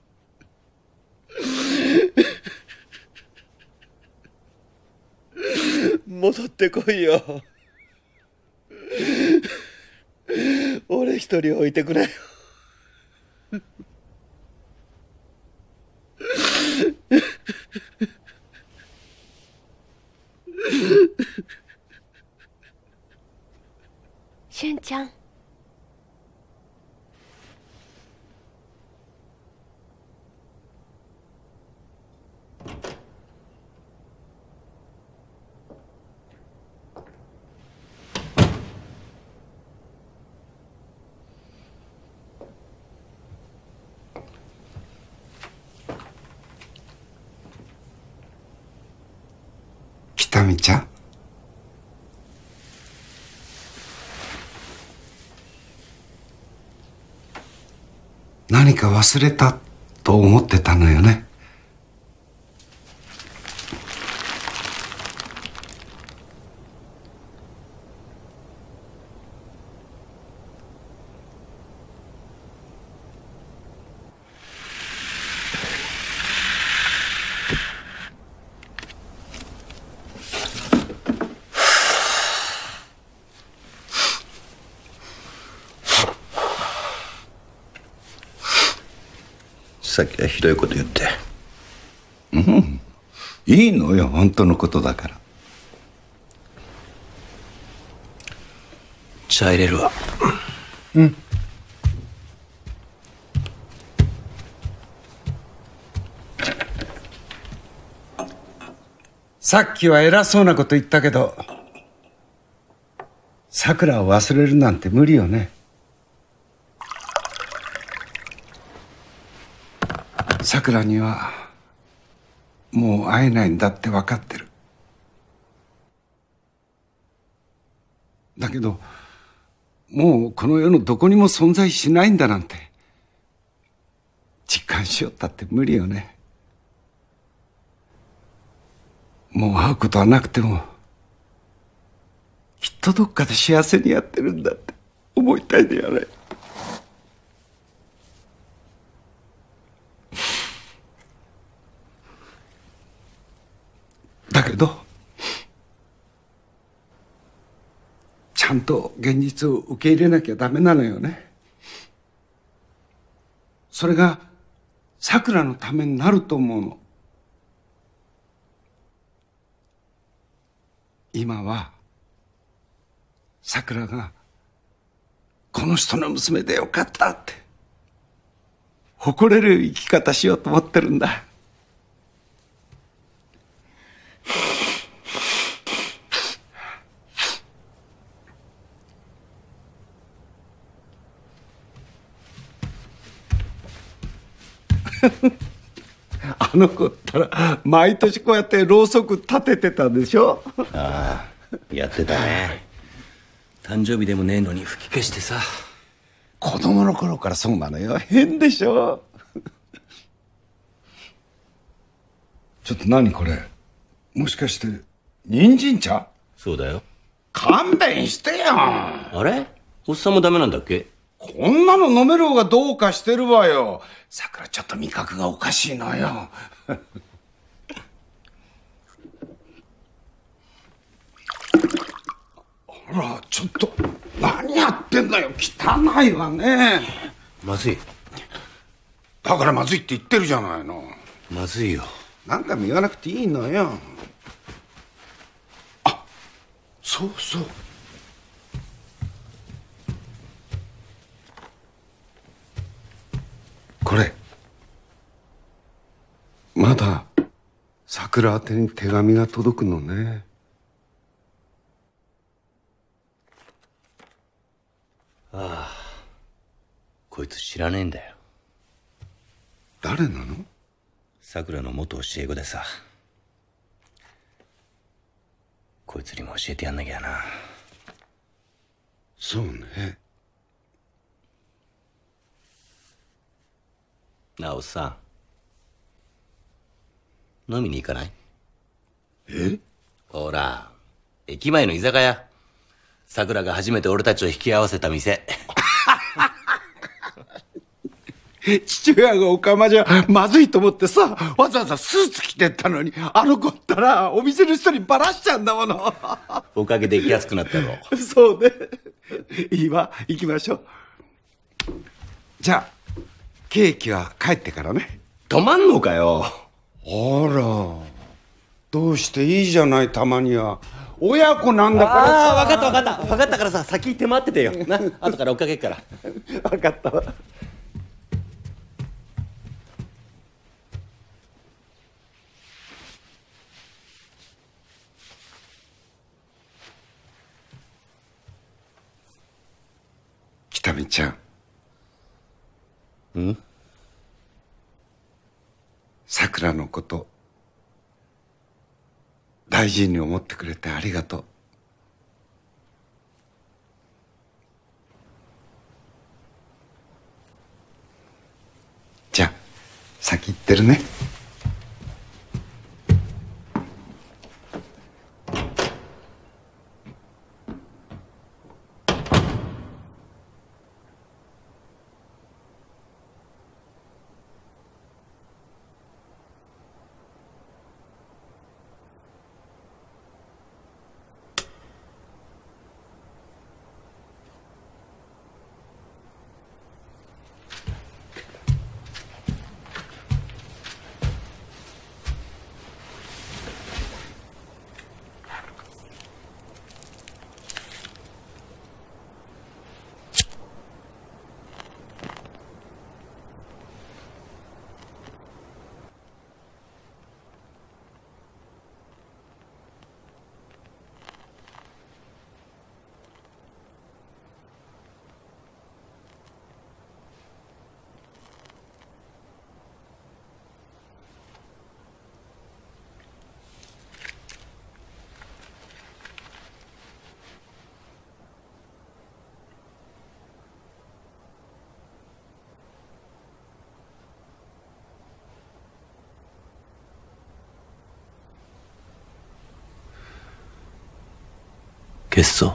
戻ってこいよ。俺一人置いてくれよ。 俊ちゃん。 北見ちゃん。何か忘れたと思ってたのよね。 さっきはひどいこと言って。 うん、いいのよ、本当のことだから。 茶入れるわ。 うん。さっきは偉そうなこと言ったけど、さくらを忘れるなんて無理よね。さくらにはもう会えないんだって分かってる。だけどもうこの世のどこにも存在しないんだなんて実感しよったって無理よね。もう会うことはなくてもきっとどっかで幸せにやってるんだって思いたいでやれ。だけどちゃんと現実を受け入れなきゃダメなのよね。それがさくらのためになると思うの。今はさくらがこの人の娘でよかったって誇れる生き方しようと思ってるんだ。あの子ったら毎年こうやってろうそく立ててたでしょ。 ああ、やってたね。誕生日でもねえのに吹き消してさ。 子供の頃からそうなのよ。変でしょ。 ちょっと何これ、もしかして人参茶？ そうだよ。 勘弁してよ。 あれおっさんもダメなんだっけ？ こんなの飲める方がどうかしてるわよ。桜ちょっと味覚がおかしいのよ。ほら、ちょっと何やってんだよ。汚いわね。 まずい。 だからまずいって言ってるじゃないの。 まずいよ。 何回も言わなくていいのよ。あ、そうそう。これまだ桜宛てに手紙が届くのね。 ああ、こいつ知らねえんだよ。 誰なの？ 桜の元教え子でさ。こいつにも教えてやんなきゃな。 そうね。 なあおっさん、飲みに行かない？ え？ ほら、駅前の居酒屋。桜が初めて俺たちを引き合わせた店。 父親がおかまじゃまずいと思ってさ、わざわざスーツ着てったのに、あの子ったらお店の人にバラしちゃうんだもの。 おかげで行きやすくなったろ。 そうね。いいわ、行きましょう。じゃあケーキは帰ってからね。 止まんのかよ。 あら、どうしていいじゃない、たまには。親子なんだからさ。 ああ、分かった分かった分かったからさ、先行って待っててよな。後から追っかけっから。 分かったわ。北見ちゃん。 ん？ さくらのこと大事に思ってくれてありがとう。じゃあ先行ってるね。 消そう。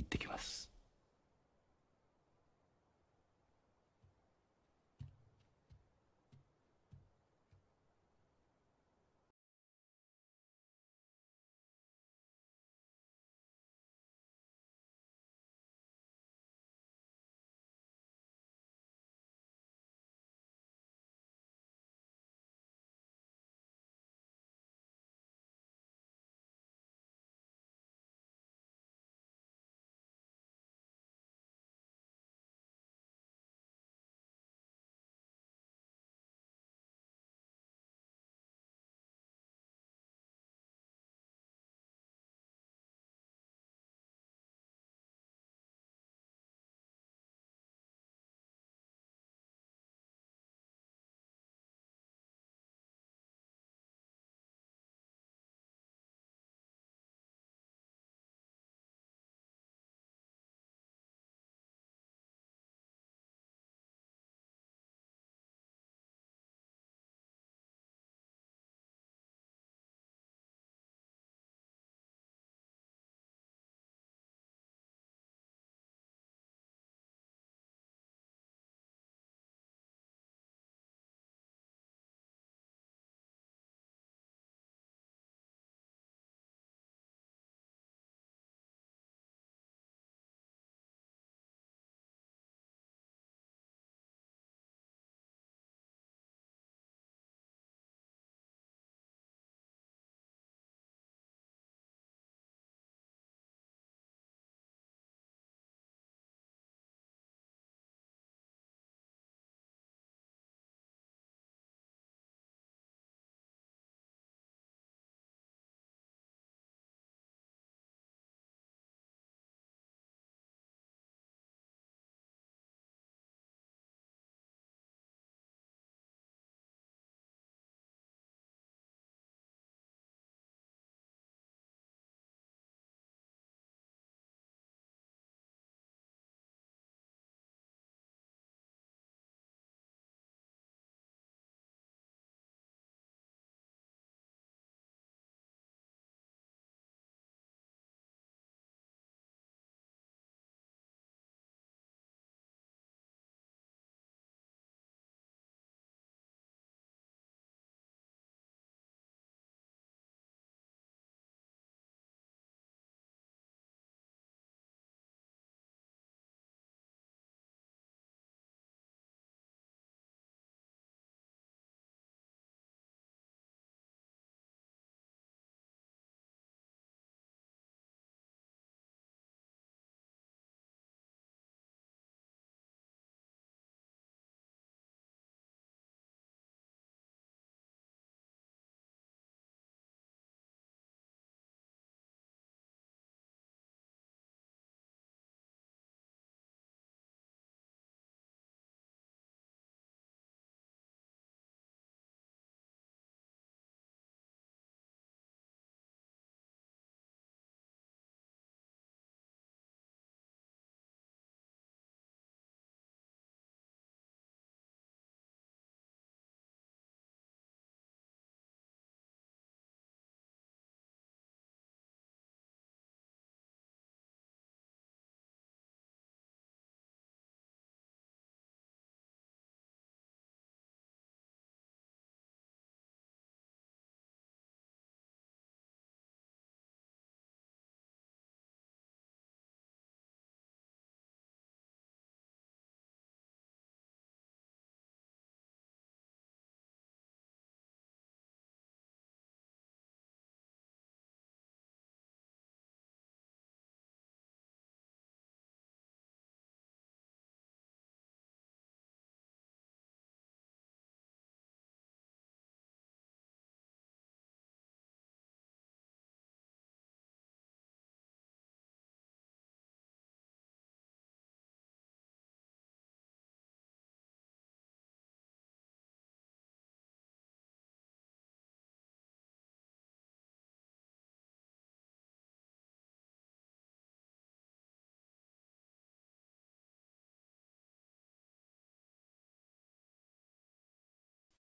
ってきます。